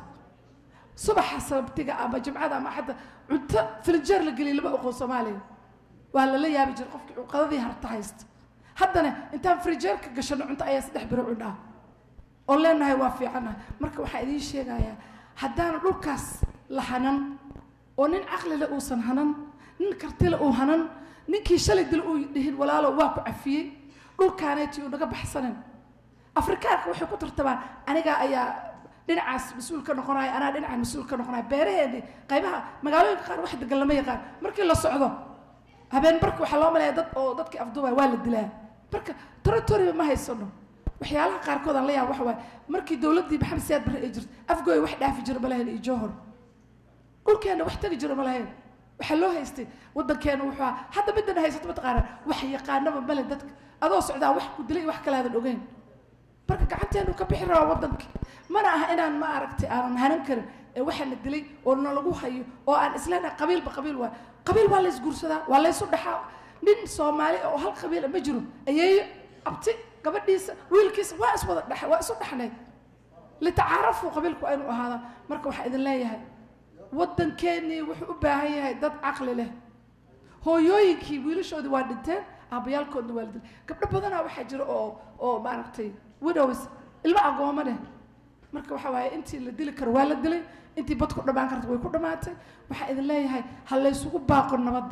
subaxa sabtiga ama jimcada ama xadda cunto filjeer la geliyo laba aqoon Soomaaliya waa la la yaabi jir qofkii qadadii harta haysta haddana intaan frijeerka gashano cunto ayaa saddex biro cunaa oo leenahay waa fiicanahay marka waxaa idiin sheegayaa haddaan dhulkaas la hanan oo nin caqli leh uusan hanan nin karti leh uu hanan ninkii shalay dil uu dhihin walaalo waa ku cafiyey dhulkaaneetii uu naga baxsanin afrikaanka waxay ku tartabaan aniga ayaa dhinacaas mas-uul ka noqonaya anaa dhinacaan mas-uul ka noqonaya beeraheedii qaybaha magaalooyinka qaar wax degan lama yaqaan markii la socdo habeen barka waxaa loo maleeyaa dad oo dadkii afduubaya waa la dilaa marka territory ma haysano waxyaalaha qaarkood aan la yaab waxa waaye markii dowladdii maxamed siyaad barre ay jirto afgooy wax dhaafi jira ma lahayn iyo joohor dhulkeena wax tagi jira ma lahayn waxaa loo haystay waddankeena wuxuu ahaa hadda midana haysato mataqaanaa wax yaqaanaba male dadka adoo socdaa wax ku dilay wax kale aadan ogeyn marka gacanteenu ka bixi rabaa waddankii mana aha inaan ma aragtay aanan hanan karin ee waxaana dilay oo na lagu hayo oo aan isleenahay qabiilba qabiil waa qabiil waa la isguursadaa waa la isu dhaxaa nin Soomaali oo hal qabiil ma jiro ayeeyo abti gabadhiisa wiilkiisa waa is wada dhax waa isu dhaxnay la tacaarafu qabiilku aynu ahaada marka waxa idin leeyahay waddankeeni wuxuu u baahan yahay dad caqli leh hooyooyinkii wiilashoodii waa dhinteen aabayaalkoodna waa la dilay gabdho badanaa waxaa jira oo oo maaragtay widows ilma agooma leh marka waxa waaye intii la dili karo waa la dilay intii bad ku dhamaan karto way ku dhamaatay waxaa idin leeyahay ha la isugu baaqo nabadda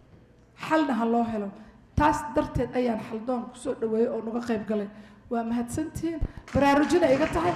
xalna ha loo helo taas darteed ayaan xaldoon kusoo dhaweeyey oo naga qayb galay waa mahadsantihiin baraarujina iga tahay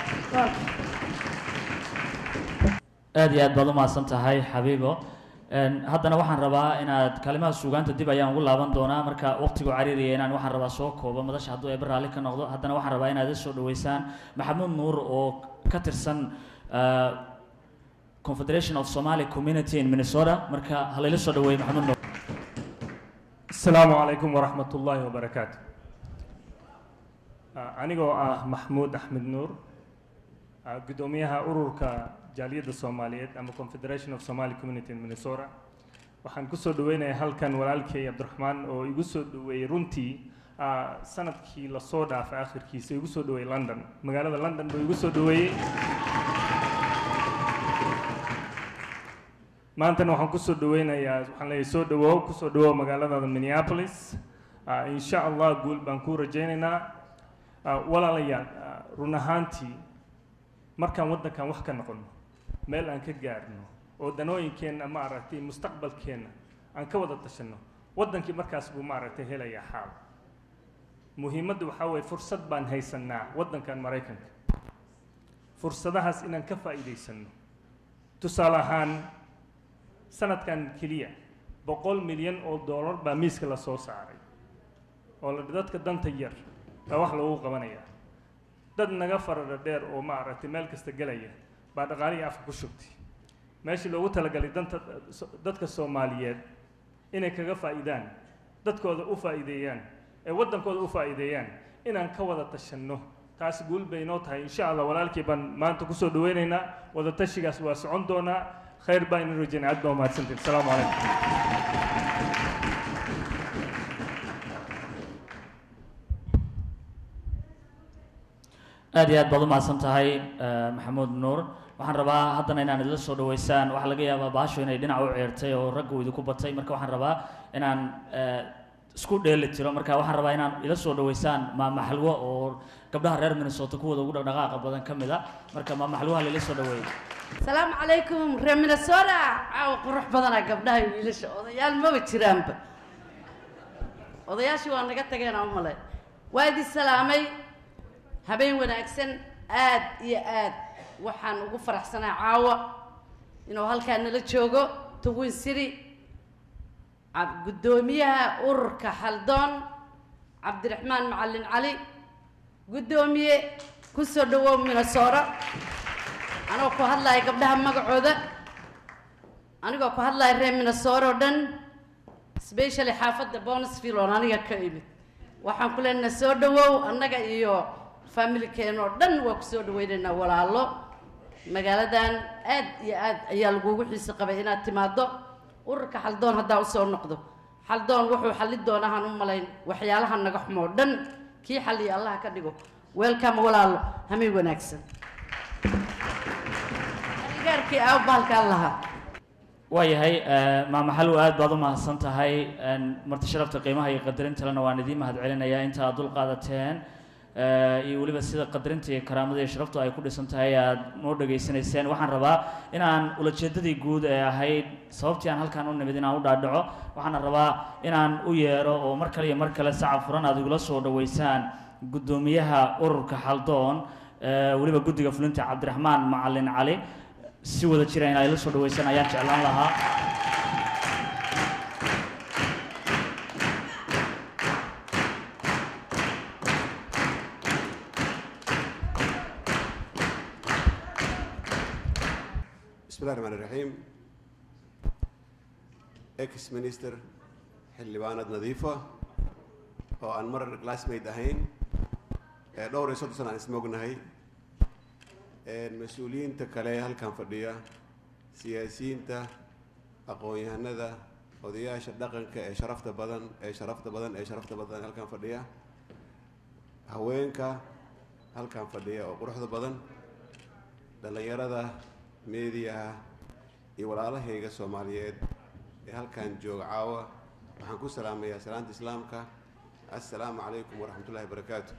aad iyo aad baad u mahadsan tahay xabiibo haddana waxaan rabaa inaad kalimaha suugaanta dib ayaan ugu laaban doonaa marka waqtigu cariiriya inaan waxaan rabaa soo koobo madasha hadduu eber raalli ka noqdo haddana waxaan rabaa inaad soo dhaweysaan maxamuud nuur oo ka tirsan Confederation of Somali Community in Minnesota marka halayla soo dhaweey maxamuud nuur السلام عليكم ورحمة الله وبركاته. أنا جو محمود أحمد نور قدوميها أوركا جالية الصومالية أما Confederation of Somali Community in Minnesota. وحن قصو دوينا هل كان ولالكي عبد الرحمن أو يقصو دوي رونتي سنة كي لصودا في آخر كي سيقصو دوي لندن مقالة لندن دو يقصو دوي maanta waxaan ku soo dhaweynayaa waxaan leeyahay soo dhawow ku soo dhawow magaalada Minneapolis insha Allah guul baan ku rajaynaynaa walaalayaal run ahaantii markaan waddankan wax ka noqono meel aan ka gaarno oo danooyinkeena ma aragtay mustaqbalkeena aan ka wada tashano waddankii markaas buu ma aragtay helayaa xaal muhiimaddu waxa weeye fursad baan haysanaa waddankan Mareykanka fursadahaas inaan ka faa'iideysano tusaale ahaan sanadkan kaliya boqol milyan oo dollar baa miiska la soo saaray oo la dadka danta yar baa wax lagu qabanaya dad naga farada dheer oo ma aragtay meel kasta galaya baa dhaqaalihi afka ku shubtay meeshii loogu talagalay danta dadka Soomaaliyeed inay kaga faa'iidaan dadkooda u faa'iideeyaan ee waddankooda u faa'iideeyaan inaan ka wada tashano taas guul bay noo tahay insha Allah walaalkii baan maanta ku soo dhaweynaynaa wada tashigaas waa socon doonaa خير باين رجعنا عدنا وما تسنتين السلام عليكم aad iyo aad baad u mahadsan tahay maxamuud nuur waxaan rabaa haddana inaan idila soo dhaweysaan waxaa laga yaabaa baasho inay dhinac u ceertay oo raggu idinku batay marka waxaan rabaa inaan isku dheeli tiro marka waxaan rabaa inaan ila soo dhaweysaan maama xalwo oo gabdhaha reer Minnesota kuwada ugu dhaqdhaqaaqa badan ka mid ah marka maama xalwo la soo dhaweeyay السلام عليكم reer Minnesota caaw qurux badan gabdhaha wiilasha odayaal ma jiraanba odayaashii waa naga tageen aan malay waadi salaamay habeen wanaagsan aad iyo aad waxaan ugu faraxsanahay caawa inuu halkaan nala joogo Twin City gudoomiyaha ururka Haldoon Cabdiraxmaan Macallin Cali gudoomiye kusoo dhawow Minnesota anoo ku hadlayo gabdhaha magacooda anigoo ku hadlayo reer Minnesota oo dhan especially xaafadda Bonesville oo aniga ka imid waxaan ku leenahay soo dhawow annaga iyo family-keen oo dhan waa ku soo dhaweynaynaa walaalo magaaladan aad iyo aad ayaa lagugu xiisi qabay inaad timaado ururka xaldoon haddaa u soo noqdo xaldoon wuxuu xalli doonahan u malayn waxyaalaha naga xumoo dhan kii xalliya allah ka dhigo welcome walaalo hamay wanaagsan gaarkii aa baalkaan lahaa waayahay maama xalwo aad baad u mahadsan tahay marti sharafta qiimaha iyo qadarinta lana waan idiin mahad celinayaa inta aad dul qaadateen iyo weliba sida qadarinta iyo karaamada iyo sharaftu ay ku dhisan tahay aad noo dhageysanayseen waxaan rabaa inaan ulajeedadii guud ee ahayd sababtii aan halkaan u nimid inaan u dhaadhaco waxaana rabaa inaan u yeero oo mar kale iyo mar kale sacab furan aad igula soo dhaweysaan guddoomiyaha ururka xaldoon weliba guddiga fulinta cabdiraxmaan macalin cali si wada jira in ay la soo dhaweysaan ayaan jeclaan lahaa بسم الله الرحمن الرحيم اكس مينستر حلبانة نظيفة oo aan mar classmate ahayn ee dhowr iyo soddon sano aan ismoognahay mas-uuliyiinta kale halkan fadhiya siyaasiyiinta aqoon-yahanada odayaasha dhaqanka ee sharafta badan ee sharafta badan ee sharafta badan halkan fadhiya haweenka halkan fadhiya oo quruxda badan dhalinyarada meediyaha iyo walaalahayga Soomaaliyeed ee halkan jooga caawa waxaan ku salaamayaa salaanta islaamka assalaamu calaykum waraxmatullaahi wabarakaatu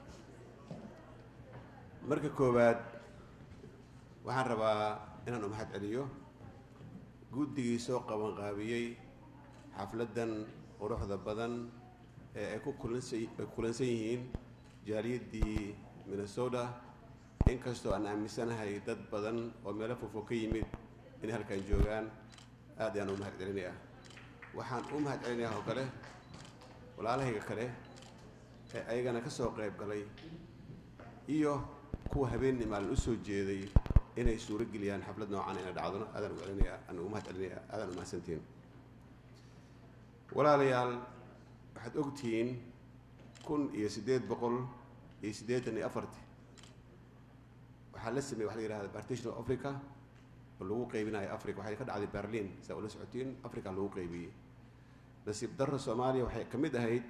marka koowaad waxaan rabaa inaan u mahad celiyo guddigii soo qaban qaabiyey xafladan quruxda badan ee ay ku kulansan yihiin jaaliyadii Minnesota inkastoo aan aaminsanahay dad badan oo meelo fofo ka yimid inay halkan joogaan aad ayaan u mahad celinayaa waxaan u mahad celinayaa oo kale walaalahayga kale ee ayagana ka soo qayb galay iyo kuwa habeenni maalin u soo jeeday inay suuro geliyaan xaflad noocan inay dhacdona aadaan u celinayaa aan ugu mahad celinayaa aadaan u mahadsantihiin walaalayaal waxaad ogtihiin kun iyo siddeed boqol iyo siddeetan iyo afartii waxaa la sameeyey waxa la yidhahda partition of Africa oo lagu qaybinayo Africa waxay ka dhacday Berlin saa ula socotiin Africa lagu qaybiyey nasiib darro Soomaaliya waxay ka mid ahayd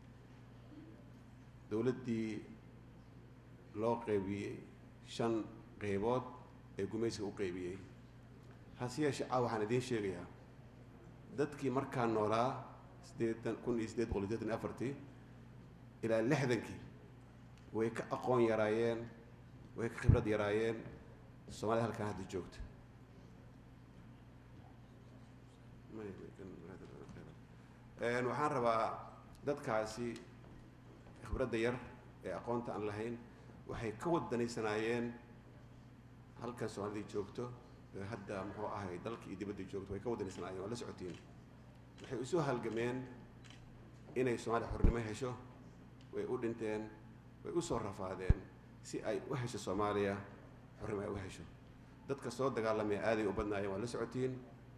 dowladdii loo qaybiyey shan qaybood ee gumaysiga u qaybiyey hase yeeshee caawa waxaan idiin sheegayaa dadkii markaa noolaa siddeetan kun iyo siddeed boqol iyo siddeetan iyo afartii ilaa lixdankii way ka aqoon yaraayeen way ka khibrad yaraayeen Soomaalida halkan hadda joogta waxaan rabaa dadkaasi khibradda yar ee aqoonta aan lahayn waxay ka wadanaysanaayeen halkan Soomaalida joogto hadda muxuu ahay dalka iyo dibadda joogto way ka wadanaysanaayeen waa la socotiin waxay u soo halgameen inay Soomaaliya xornimo hesho way u dhinteen way u soo rafaadeen si ay u hesho Soomaaliya xornimo ay u hesho dadka soo dagaalamaya aaday u badnaayeen waa la socotiin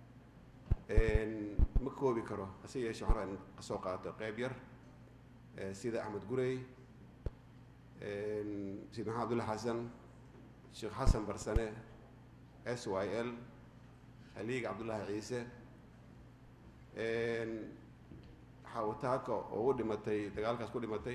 ma koobi karo hase yeeshee waxaan rabaa in soo qaato qayb yar sida Axmed Gurey Sayid Maxamed Abdulla Xasan Sheekh Xasan Barsane S Y L Haliig Cabdullaahi Ciise xawataaka oo u dhimatay dagaalkaas ku dhimatay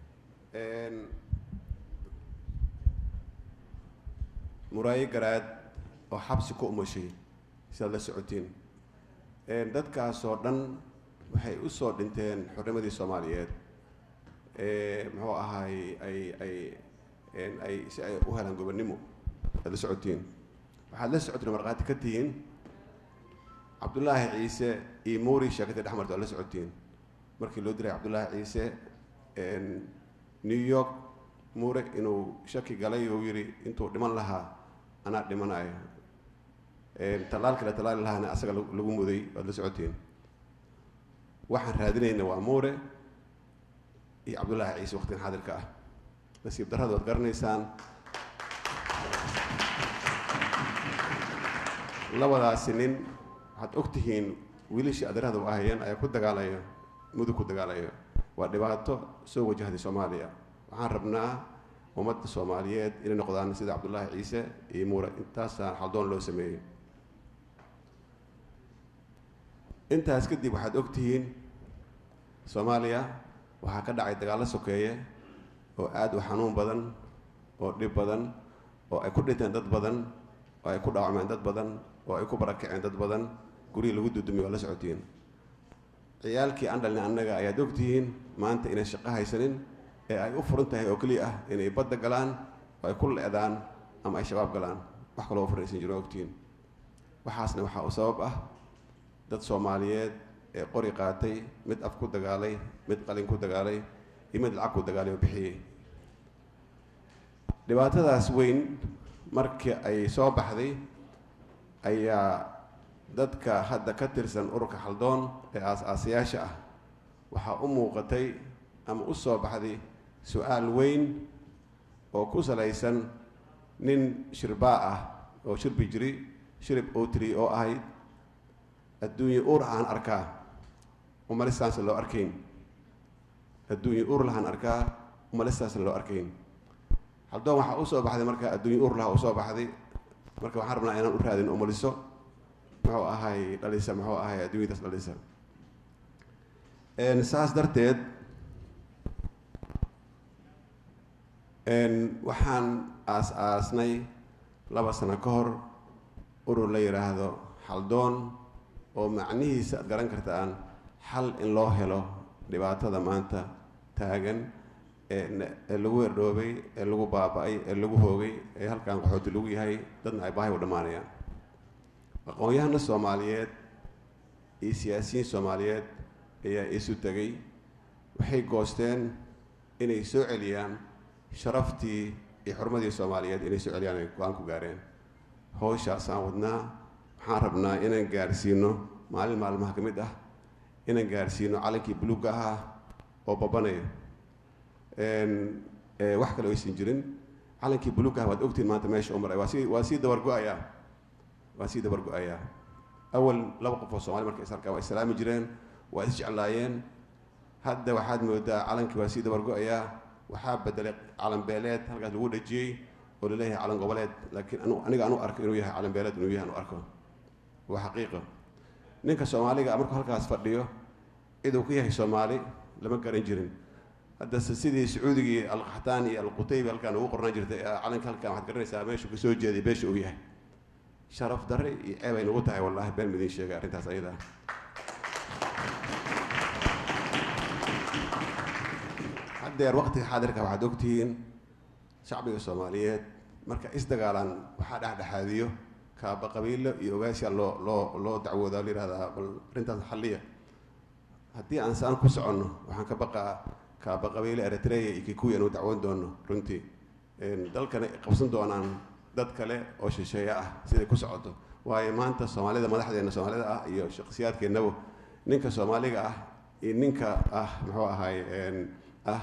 muraaye garaad oo xabsi ku umashay sidaad la socotiin dadkaasoo dhan waxay u soo dhinteen xornimadii Soomaaliyeed muxuu ahay ay ay ay si ay u helaan gobonnimo aad la socotiin waxaad la socotiin markhaati ka tihiin Cabdullaahi Ciise iyo Muuri sheekada dhex martay aad la socotiin markii loo diray Cabdullaahi Ciise New York Muure inuu shaki galay oo yiri intuu dhiman lahaa anaa dhimanayo talaalka la talaali lahaana asaga lagu muday aad la socotiin waxaan raadinayna waa Muure iyo Cabdullaahi Ciise waqtigan xaadirka ah nasiib darrada waad garanaysaan labadaasi nin waxaad og tihiin wiilashii adeerada u ahayeen ayaa ku dagaalaya mudug ku dagaalaya waa dhibaato soo wajahday soomaaliya waxaan rabnaa ummadda soomaaliyeed inay noqdaan sida cabdullaahi ciise iyo muure intaasaa xaldoon loo sameeyey intaas kadib waxaad og tihiin soomaaliya waxaa ka dhacay dagaallo sokeeye oo aad u xanuun badan oo dhib badan oo ay ku dhinteen dad badan oo ay ku dhaawacmeen dad badan oo ay ku barakaceen dad badan gurihii lagu dudumiy waa la socotiin ciyaalkii aan dhalin annaga ayaad og tihiin maanta inay shaqo haysanin ee ay u furan tahay oo keliya ah inay badda galaan oo ay ku le'daan ama ay shabaab galaan wax kaloo u furaysan jiro ogtihiin waxaasna waxaa u sabab ah dad soomaaliyeed ee qori qaatay mid af ku dagaalay mid qalin ku dagaalay iyo mid lacag ku dagaalay oo bixiyey dhibaatadaas weyn markii ay soo baxday ayaa dadka hadda ka tirsan ururka xaldoon ee aas-aasayaasha ah waxaa u muuqatay ama u soo baxday su-aal weyn oo ku salaysan nin shirbaa ah oo shirbi jiri shirib outri oo ahayd adduunye uur aan arkaa umalistaasna loo arkayn adduunye uur lahaan arkaa umalistaasna loo arkayn xaldoon waxaa usoo baxday marka adduunye uur laha usoo baxday marka waxaan rabnaa inaan u raadin umaliso muxuu ahay dhalisa muxuu ahay adduunyadaas dhalisa saas darteed waxaan aas-aasnay laba sano ka hor urur la yidhaahdo xaldoon oo macnihiisa aad garan kartaan xal in loo helo dhibaatada maanta taagan ee lagu werdhoobay ee lagu baaba-ay ee lagu hoogay ee halkaan qaxooti lagu yahay dadna ay baahi u dhammaanayaan aqoon-yahana soomaaliyeed iyo siyaasiyiin soomaaliyeed ayaa isu tegay waxay goosteen inay soo celiyaan sharaftii iyo xurmadii soomaaliyeed inay soo celiyaan ay go-aan ku gaareen hawshaasaan wadnaa waxaan rabnaa inaan gaarsiino maalin maalmaha ka mid ah inaan gaarsiino calankii buluugga ahaa oo babanayo wax kale aysan jirin calankii buluugga ah waad ogtiin maanta meesha u maray waa sii waa sii dabargo-ayaa waa sii dabargo-ayaa awal laba qof oo soomali marka is arkaa waa islaami jireen waa isjeclaayeen hadda waxaad moodaa calankii waa sii dabargo-ayaa waxaa bedelay calan beeleed halkaas lagu dhajiyey oo laleeyahay calan goboleed laakiin anu aniga anu arko inuu yahay calan beeleed inuu yahay anu arko waa xaqiiqa ninka soomaaliga markuu halkaas fadhiyo ciduu ku yahay soomaali lama garan jirin haddase sidii sacuudigii alqaxtaan iyo alqutaybi halkaan ugu qornaan jirtay calanka halkaan waxaad garanaysaa meeshuu kasoo jeeday beesha uu yahay sharaf darre iyo ceeb ay nagu tahay wallaahi been midin sheegay arrintaas ayada haddeer waqtiga xaadirka waxaad ogtihiin shacbiga soomaaliyeed marka isdagaalaan waxaa dhexdhexaadiyo kaaba qabiilo iyo ogaasyaa loo loo loo dacwoodaa la yihahdaa bal arrintaas xalliya haddii aan saan ku soconno waxaan ka baqaa kaaba qabiilo eritrea iyo kikuya inuu dacwoon doono runtii dalkana qabsan doonaan dad kale oo shisheeye ah siday ku socoto waayo maanta soomaalida madaxdeena soomaalida ah iyo shakhsiyaadkeennaba ninka soomaaliga ah iyo ninka ah muxuu ahay ah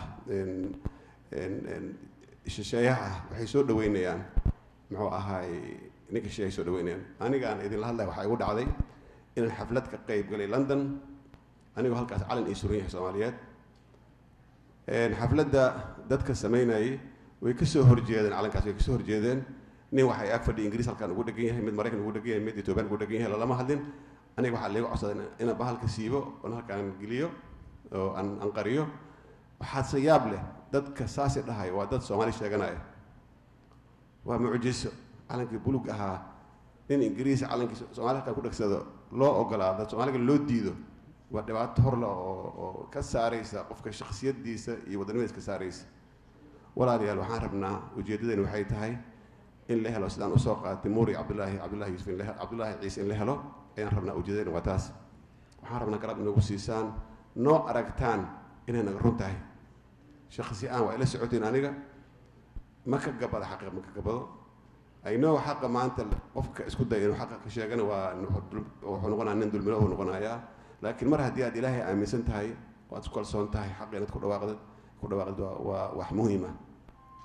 shisheeyaha ah waxay soo dhaweynayaan muxuu ahay ninka shisheeyahay soo dhaweynayaan anigaan idinla hadlaya waxaa igu dhacday inaan xaflad ka qayb galay london anigoo halkaas calan ii suran yahay soomaaliyeed xafladda dadka sameynayay way kasoo horjeedeen calankaas way kasoo horjeedeen nin waxay ag fadhi ingiriis halkaan ugu dhegan yahay mid maraykan ugu dhegan yahay mid ethoobiyan ugu dhegan yahay lalama hadlin aniga waxaa laygu codsaday inaan bahalka siibo oon halkaan geliyo oo aan aan qariyo waxaadse yaab leh dadka saasi dhahay waa dad soomaali sheeganaya waa mucjiso calankii bulug ahaa nin ingiriis calankii soomaali halkaan ku dhegsado loo ogolaado soomaaliga loo diido waa dhibaato horle oo oo ka saaraysa qofka shakhsiyadiisa iyo wadannimadiisa ka saaraysa walaalayaal waxaan rabnaa ujeeddadeen waxay tahay in la helo sidaan usoo qaatay muuri cabdullaahi cabdullahi yuusuf in la cabdullaahi ciise in la helo ayaan rabnaa ujeeddadeen waa taas waxaan rabnaa garab inagu siisaan noo aragtaan inay naga run tahay shakhsi aan waa ila socoteen aniga ma ka gabada xaqiiq ma ka gabado aynoo xaqa maanta qofka isku daya inuu xaqa ka sheegana waa wuxuu noqonaa nin dulmilo uu noqonayaa laakiin mar haddii aad ilaahay aaminsan tahay oo aad isku kalsoon tahay xaq inaad ku dhawaaqdad ku dhawaaqdid waa waa wax muhiim ah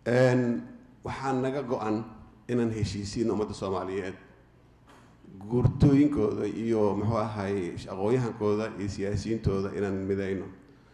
waxaa naga go-an inaan heshiisiino ummadda soomaaliyeed guurtooyinkooda iyo muxuu ahay aqoon-yahankooda iyo siyaasiyiintooda inaan midayno.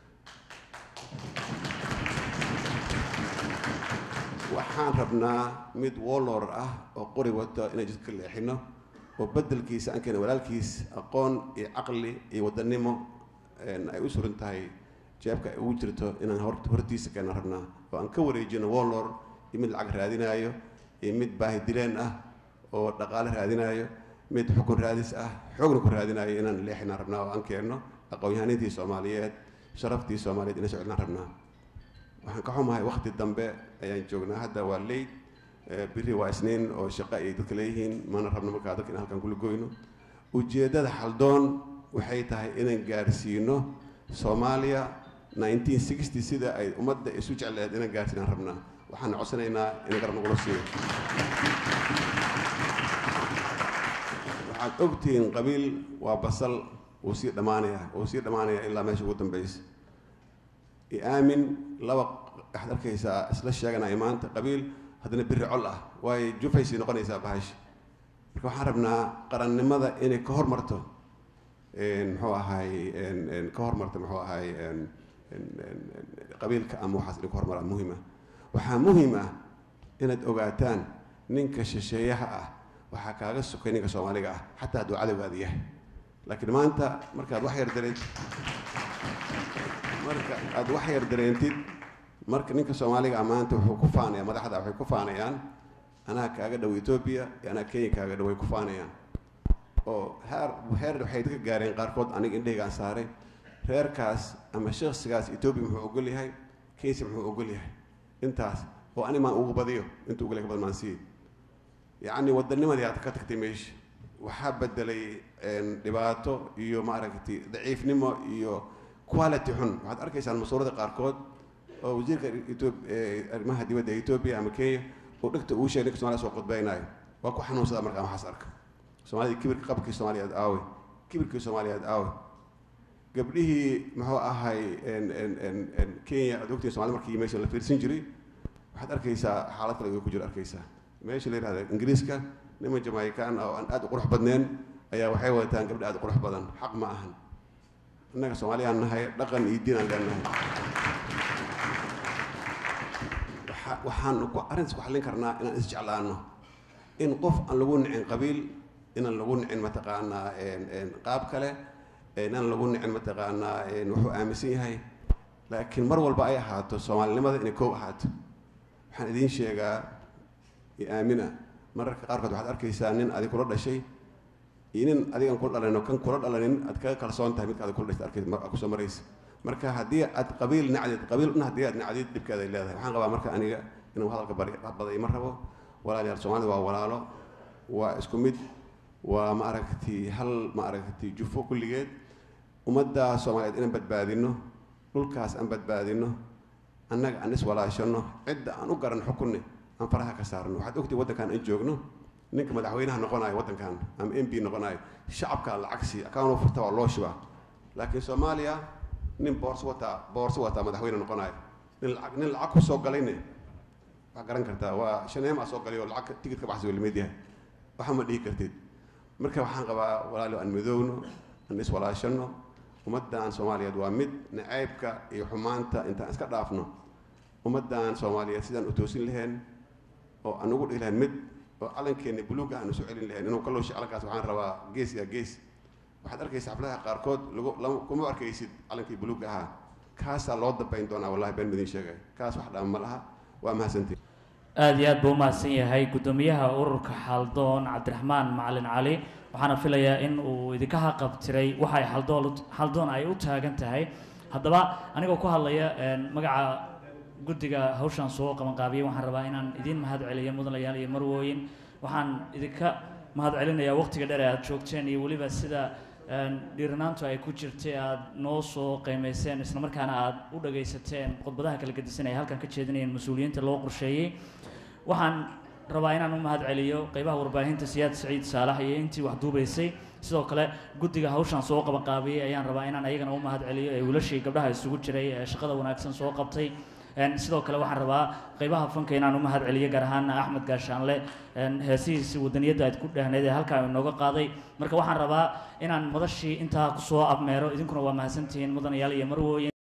waxaan rabnaa mid warlord ah oo qori wata inaan jidka ka leexino oo beddelkiisa aan keena walaalkiis aqoon iyo caqli iyo wadannimo ay u suran tahay jeebka ay ugu jirto inaan hortiisa keena rabnaa oo aan ka wareejino warlord iyo mid lacag raadinaayo iyo mid baahi dileen ah oo dhaqaale raadinaayo mid xukun raadis ah xoogna ku raadinaayo inaan leexinaan rabnaa oo aan keenno aqoon-yahanintii soomaaliyeed sharaftii soomaaliyeed inaan soo celinaan rabnaa. waxaan ka xumahay waqti dambe ayaan joognaa, hadda waa late, biri waa isniin oo shaqo ay dadka leeyihiin, mana rabno markaa dadka in halkan kula goyno. ujeeddada xaldoon waxay tahay inaan gaarsiino soomaaliya nineteen sixty sida ay ummadda isu jecleed inaan gaarsiinaan rabnaa. waxaan codsanaynaa in garab nagula siiyo. waxaad ogtihiin qabiil waa basal, wuu sii dhammaanaya wuu sii dhammaanaya ilaa meesha ugu dambaysa. aamin laba waxaad arkaysaa isla sheeganaya maanta qabiil haddana biri col ah waayo jufaysii noqonaysaa bahash. marka waxaan rabnaa qarannimada inay ka hormarto muxuu ahay ka hormarto muxuu ahay qabiilka ama waxaas inay ka hormaraan muhiima. waxaa muhiim ah inaad ogaataan ninka shisheeyaha ah waxaa kaaga sokay ninka soomaaliga ah xataa hadduu cadowgaada yahay. laakiin maanta markaad wax yar dareed marka aad wax yar dareentid marka ninka soomaaliga maanta wuxuu ku faanaya madaxda waxay ku faanayaan anaa kaaga dhow Ethiopia iyo anaa Kenya kaaga dhow ay ku faanayaan oo heer heer waxay dadka gaareen qaarkood aniga indhahaygaan saaray reerkaas ama shakhsigaas Ethiopia muxuu ogol yahay Kenya muxuu ogol yahay intaas oo ani ma ugu badiyo inta ugu leeyahay badmaan sii yacni wadanimadii aad ka tagtay meesha waxaa bedelay dhibaato iyo maaragtay daciifnimo iyo quality xun. waxaad arkaysaan masuurada qaarkood oo wasiirka arrimaha dibadda Ethiopia ama Kenya oo dhigta uu sheegay in Soomaaliya soo qodbaynayo waa ku xanuunsada markaa waxaas arka. Soomaalida kibirka qabkii Soomaaliyeed aawe kibirkii Soomaaliyeed aawe gabdhihii muxuu ahay Kenya aad ogtiin Soomaaliya markii meesha la fiirsan jiray waxaad arkaysaa xaalad kale ay ku jiro arkaysaa meesha la yiraahdo Ingiriiska niman Jamaican oo aan aad u qurux badneen ayaa waxay wataan gabdho aad u qurux badan. xaq ma ahan. annaga Soomaaliyaan nahay dhaqan iyo diin aan leenahay. waxaan ku arrintaas ku xallin karnaa inaan isjeclaano in qof aan lagu nicin qabiil inaan lagu nicin mataqaanaa qaab kale inaan lagu nicin mataqaanaa wuxuu aaminsan yahay laakiin mar walba ay ahaato soomaalinimada inay koow ahaato. waxaan idiin sheegaa aamina mararka qaarkood waxaad arkaysaa nin adig kula dhashay iyo nin adigan kula dhalanno kan kula dhalanin aad kaga kalsoon tahay midka adig kula dhashay arkaysa kusoo maraysa. marka haddii aad qabiil nacdid qabiil una haddii aad nacdid dhibkeeda ay leedahay. waxaan qabaa marka aniga inuu hadalka bari baday ma rabo. walaalayaal Soomaalida waa walaalo waa isku mid waa ma aragtay hal ma aragtay jufo kulligeed. ummadda Soomaaliyeed inaan badbaadino dhulkaas aan badbaadino annaga aan is walaashano cidda aan u garan xukunne aan faraha ka saarno. waxaad ogtay waddankan aan joogno ninka madaxweynaha noqonayo waddankan ama M P noqonayo shacabka lacag si akaano furta waa loo shubaa. laakiin Soomaaliya nin boorso wata boorso wata madaxweyne noqonayo nin lacag nin lacag ku soo galayne wax garan kartaa waa shaneema soo galay oo lacag tigidh ka baxsay wali meediyaha waxa ma dhihi kartid. marka waxaan qabaa walaalo aan midoowno aan is walaashano ummaddan Soomaaliyeed waa mid nacaybka iyo xumaanta intaan iska dhaafno ummaddan Soomaaliyeed sidaan u toosin lahayn oo aan ugu dhihi lahayn mid oo calankeena buluuga aan soo celin lahayn inuu kaloo calankaas waxaan rabaa gees ya gees. waxaad arkaysaa xafladaha qaarkood lagu kuma arkaysid calankii buluuga ahaa kaasaa loo dambayn doonaa wallahi been midin sheegay kaas wax dhaan ma laha. waa mahadsantiin. aad iyo aad buu umahadsan yahay guddoomiyaha ururka xaldoon cabdiraxmaan macalin cali. waxaana filayaa in uu idinka haqabtiray waxay xaldoon xaldoon ay u taagan tahay. haddaba anigoo ku hadlaya magaca guddiga hawshan soo qabanqaabiyey waxaan rabaa inaan idiin mahad celiyo mudanayaal iyo marwooyin. waxaan idinka mahad celinayaa waqtiga dheer ee aad joogteen iyo weliba sida dhiiranaantu ay ku jirtay aad noo soo qiimayseen islamarkaana aad u dhagaysateen khudbadaha kala gedisan ay halkan ka jeedinayeen mas-uuliyiinta loo qorsheeyey. waxaan rabaa inaan u mahad celiyo qaybaha warbaahinta Siyaad Saciid Saalax iyo intii wax duubaysay. sidoo kale guddiga hawshan soo qabanqaabiyey ayaan rabaa inaan ayagana u mahad celiyo ee wiilashii gabdhaha isugu jiray ee shaqada wanaagsan soo qabtay. sidoo kale waxaan rabaa qaybaha fanka inaan u mahad celiyo gaar ahaan Axmed Gaashaanle heesihiisii wadaniyadda aad ku dhahneed ee halkaa inooga qaaday marka waxaan rabaa inaan madashii intaa ku soo abmeero idinkuna waa mahadsantihiin mudanayaal iyo marwooyin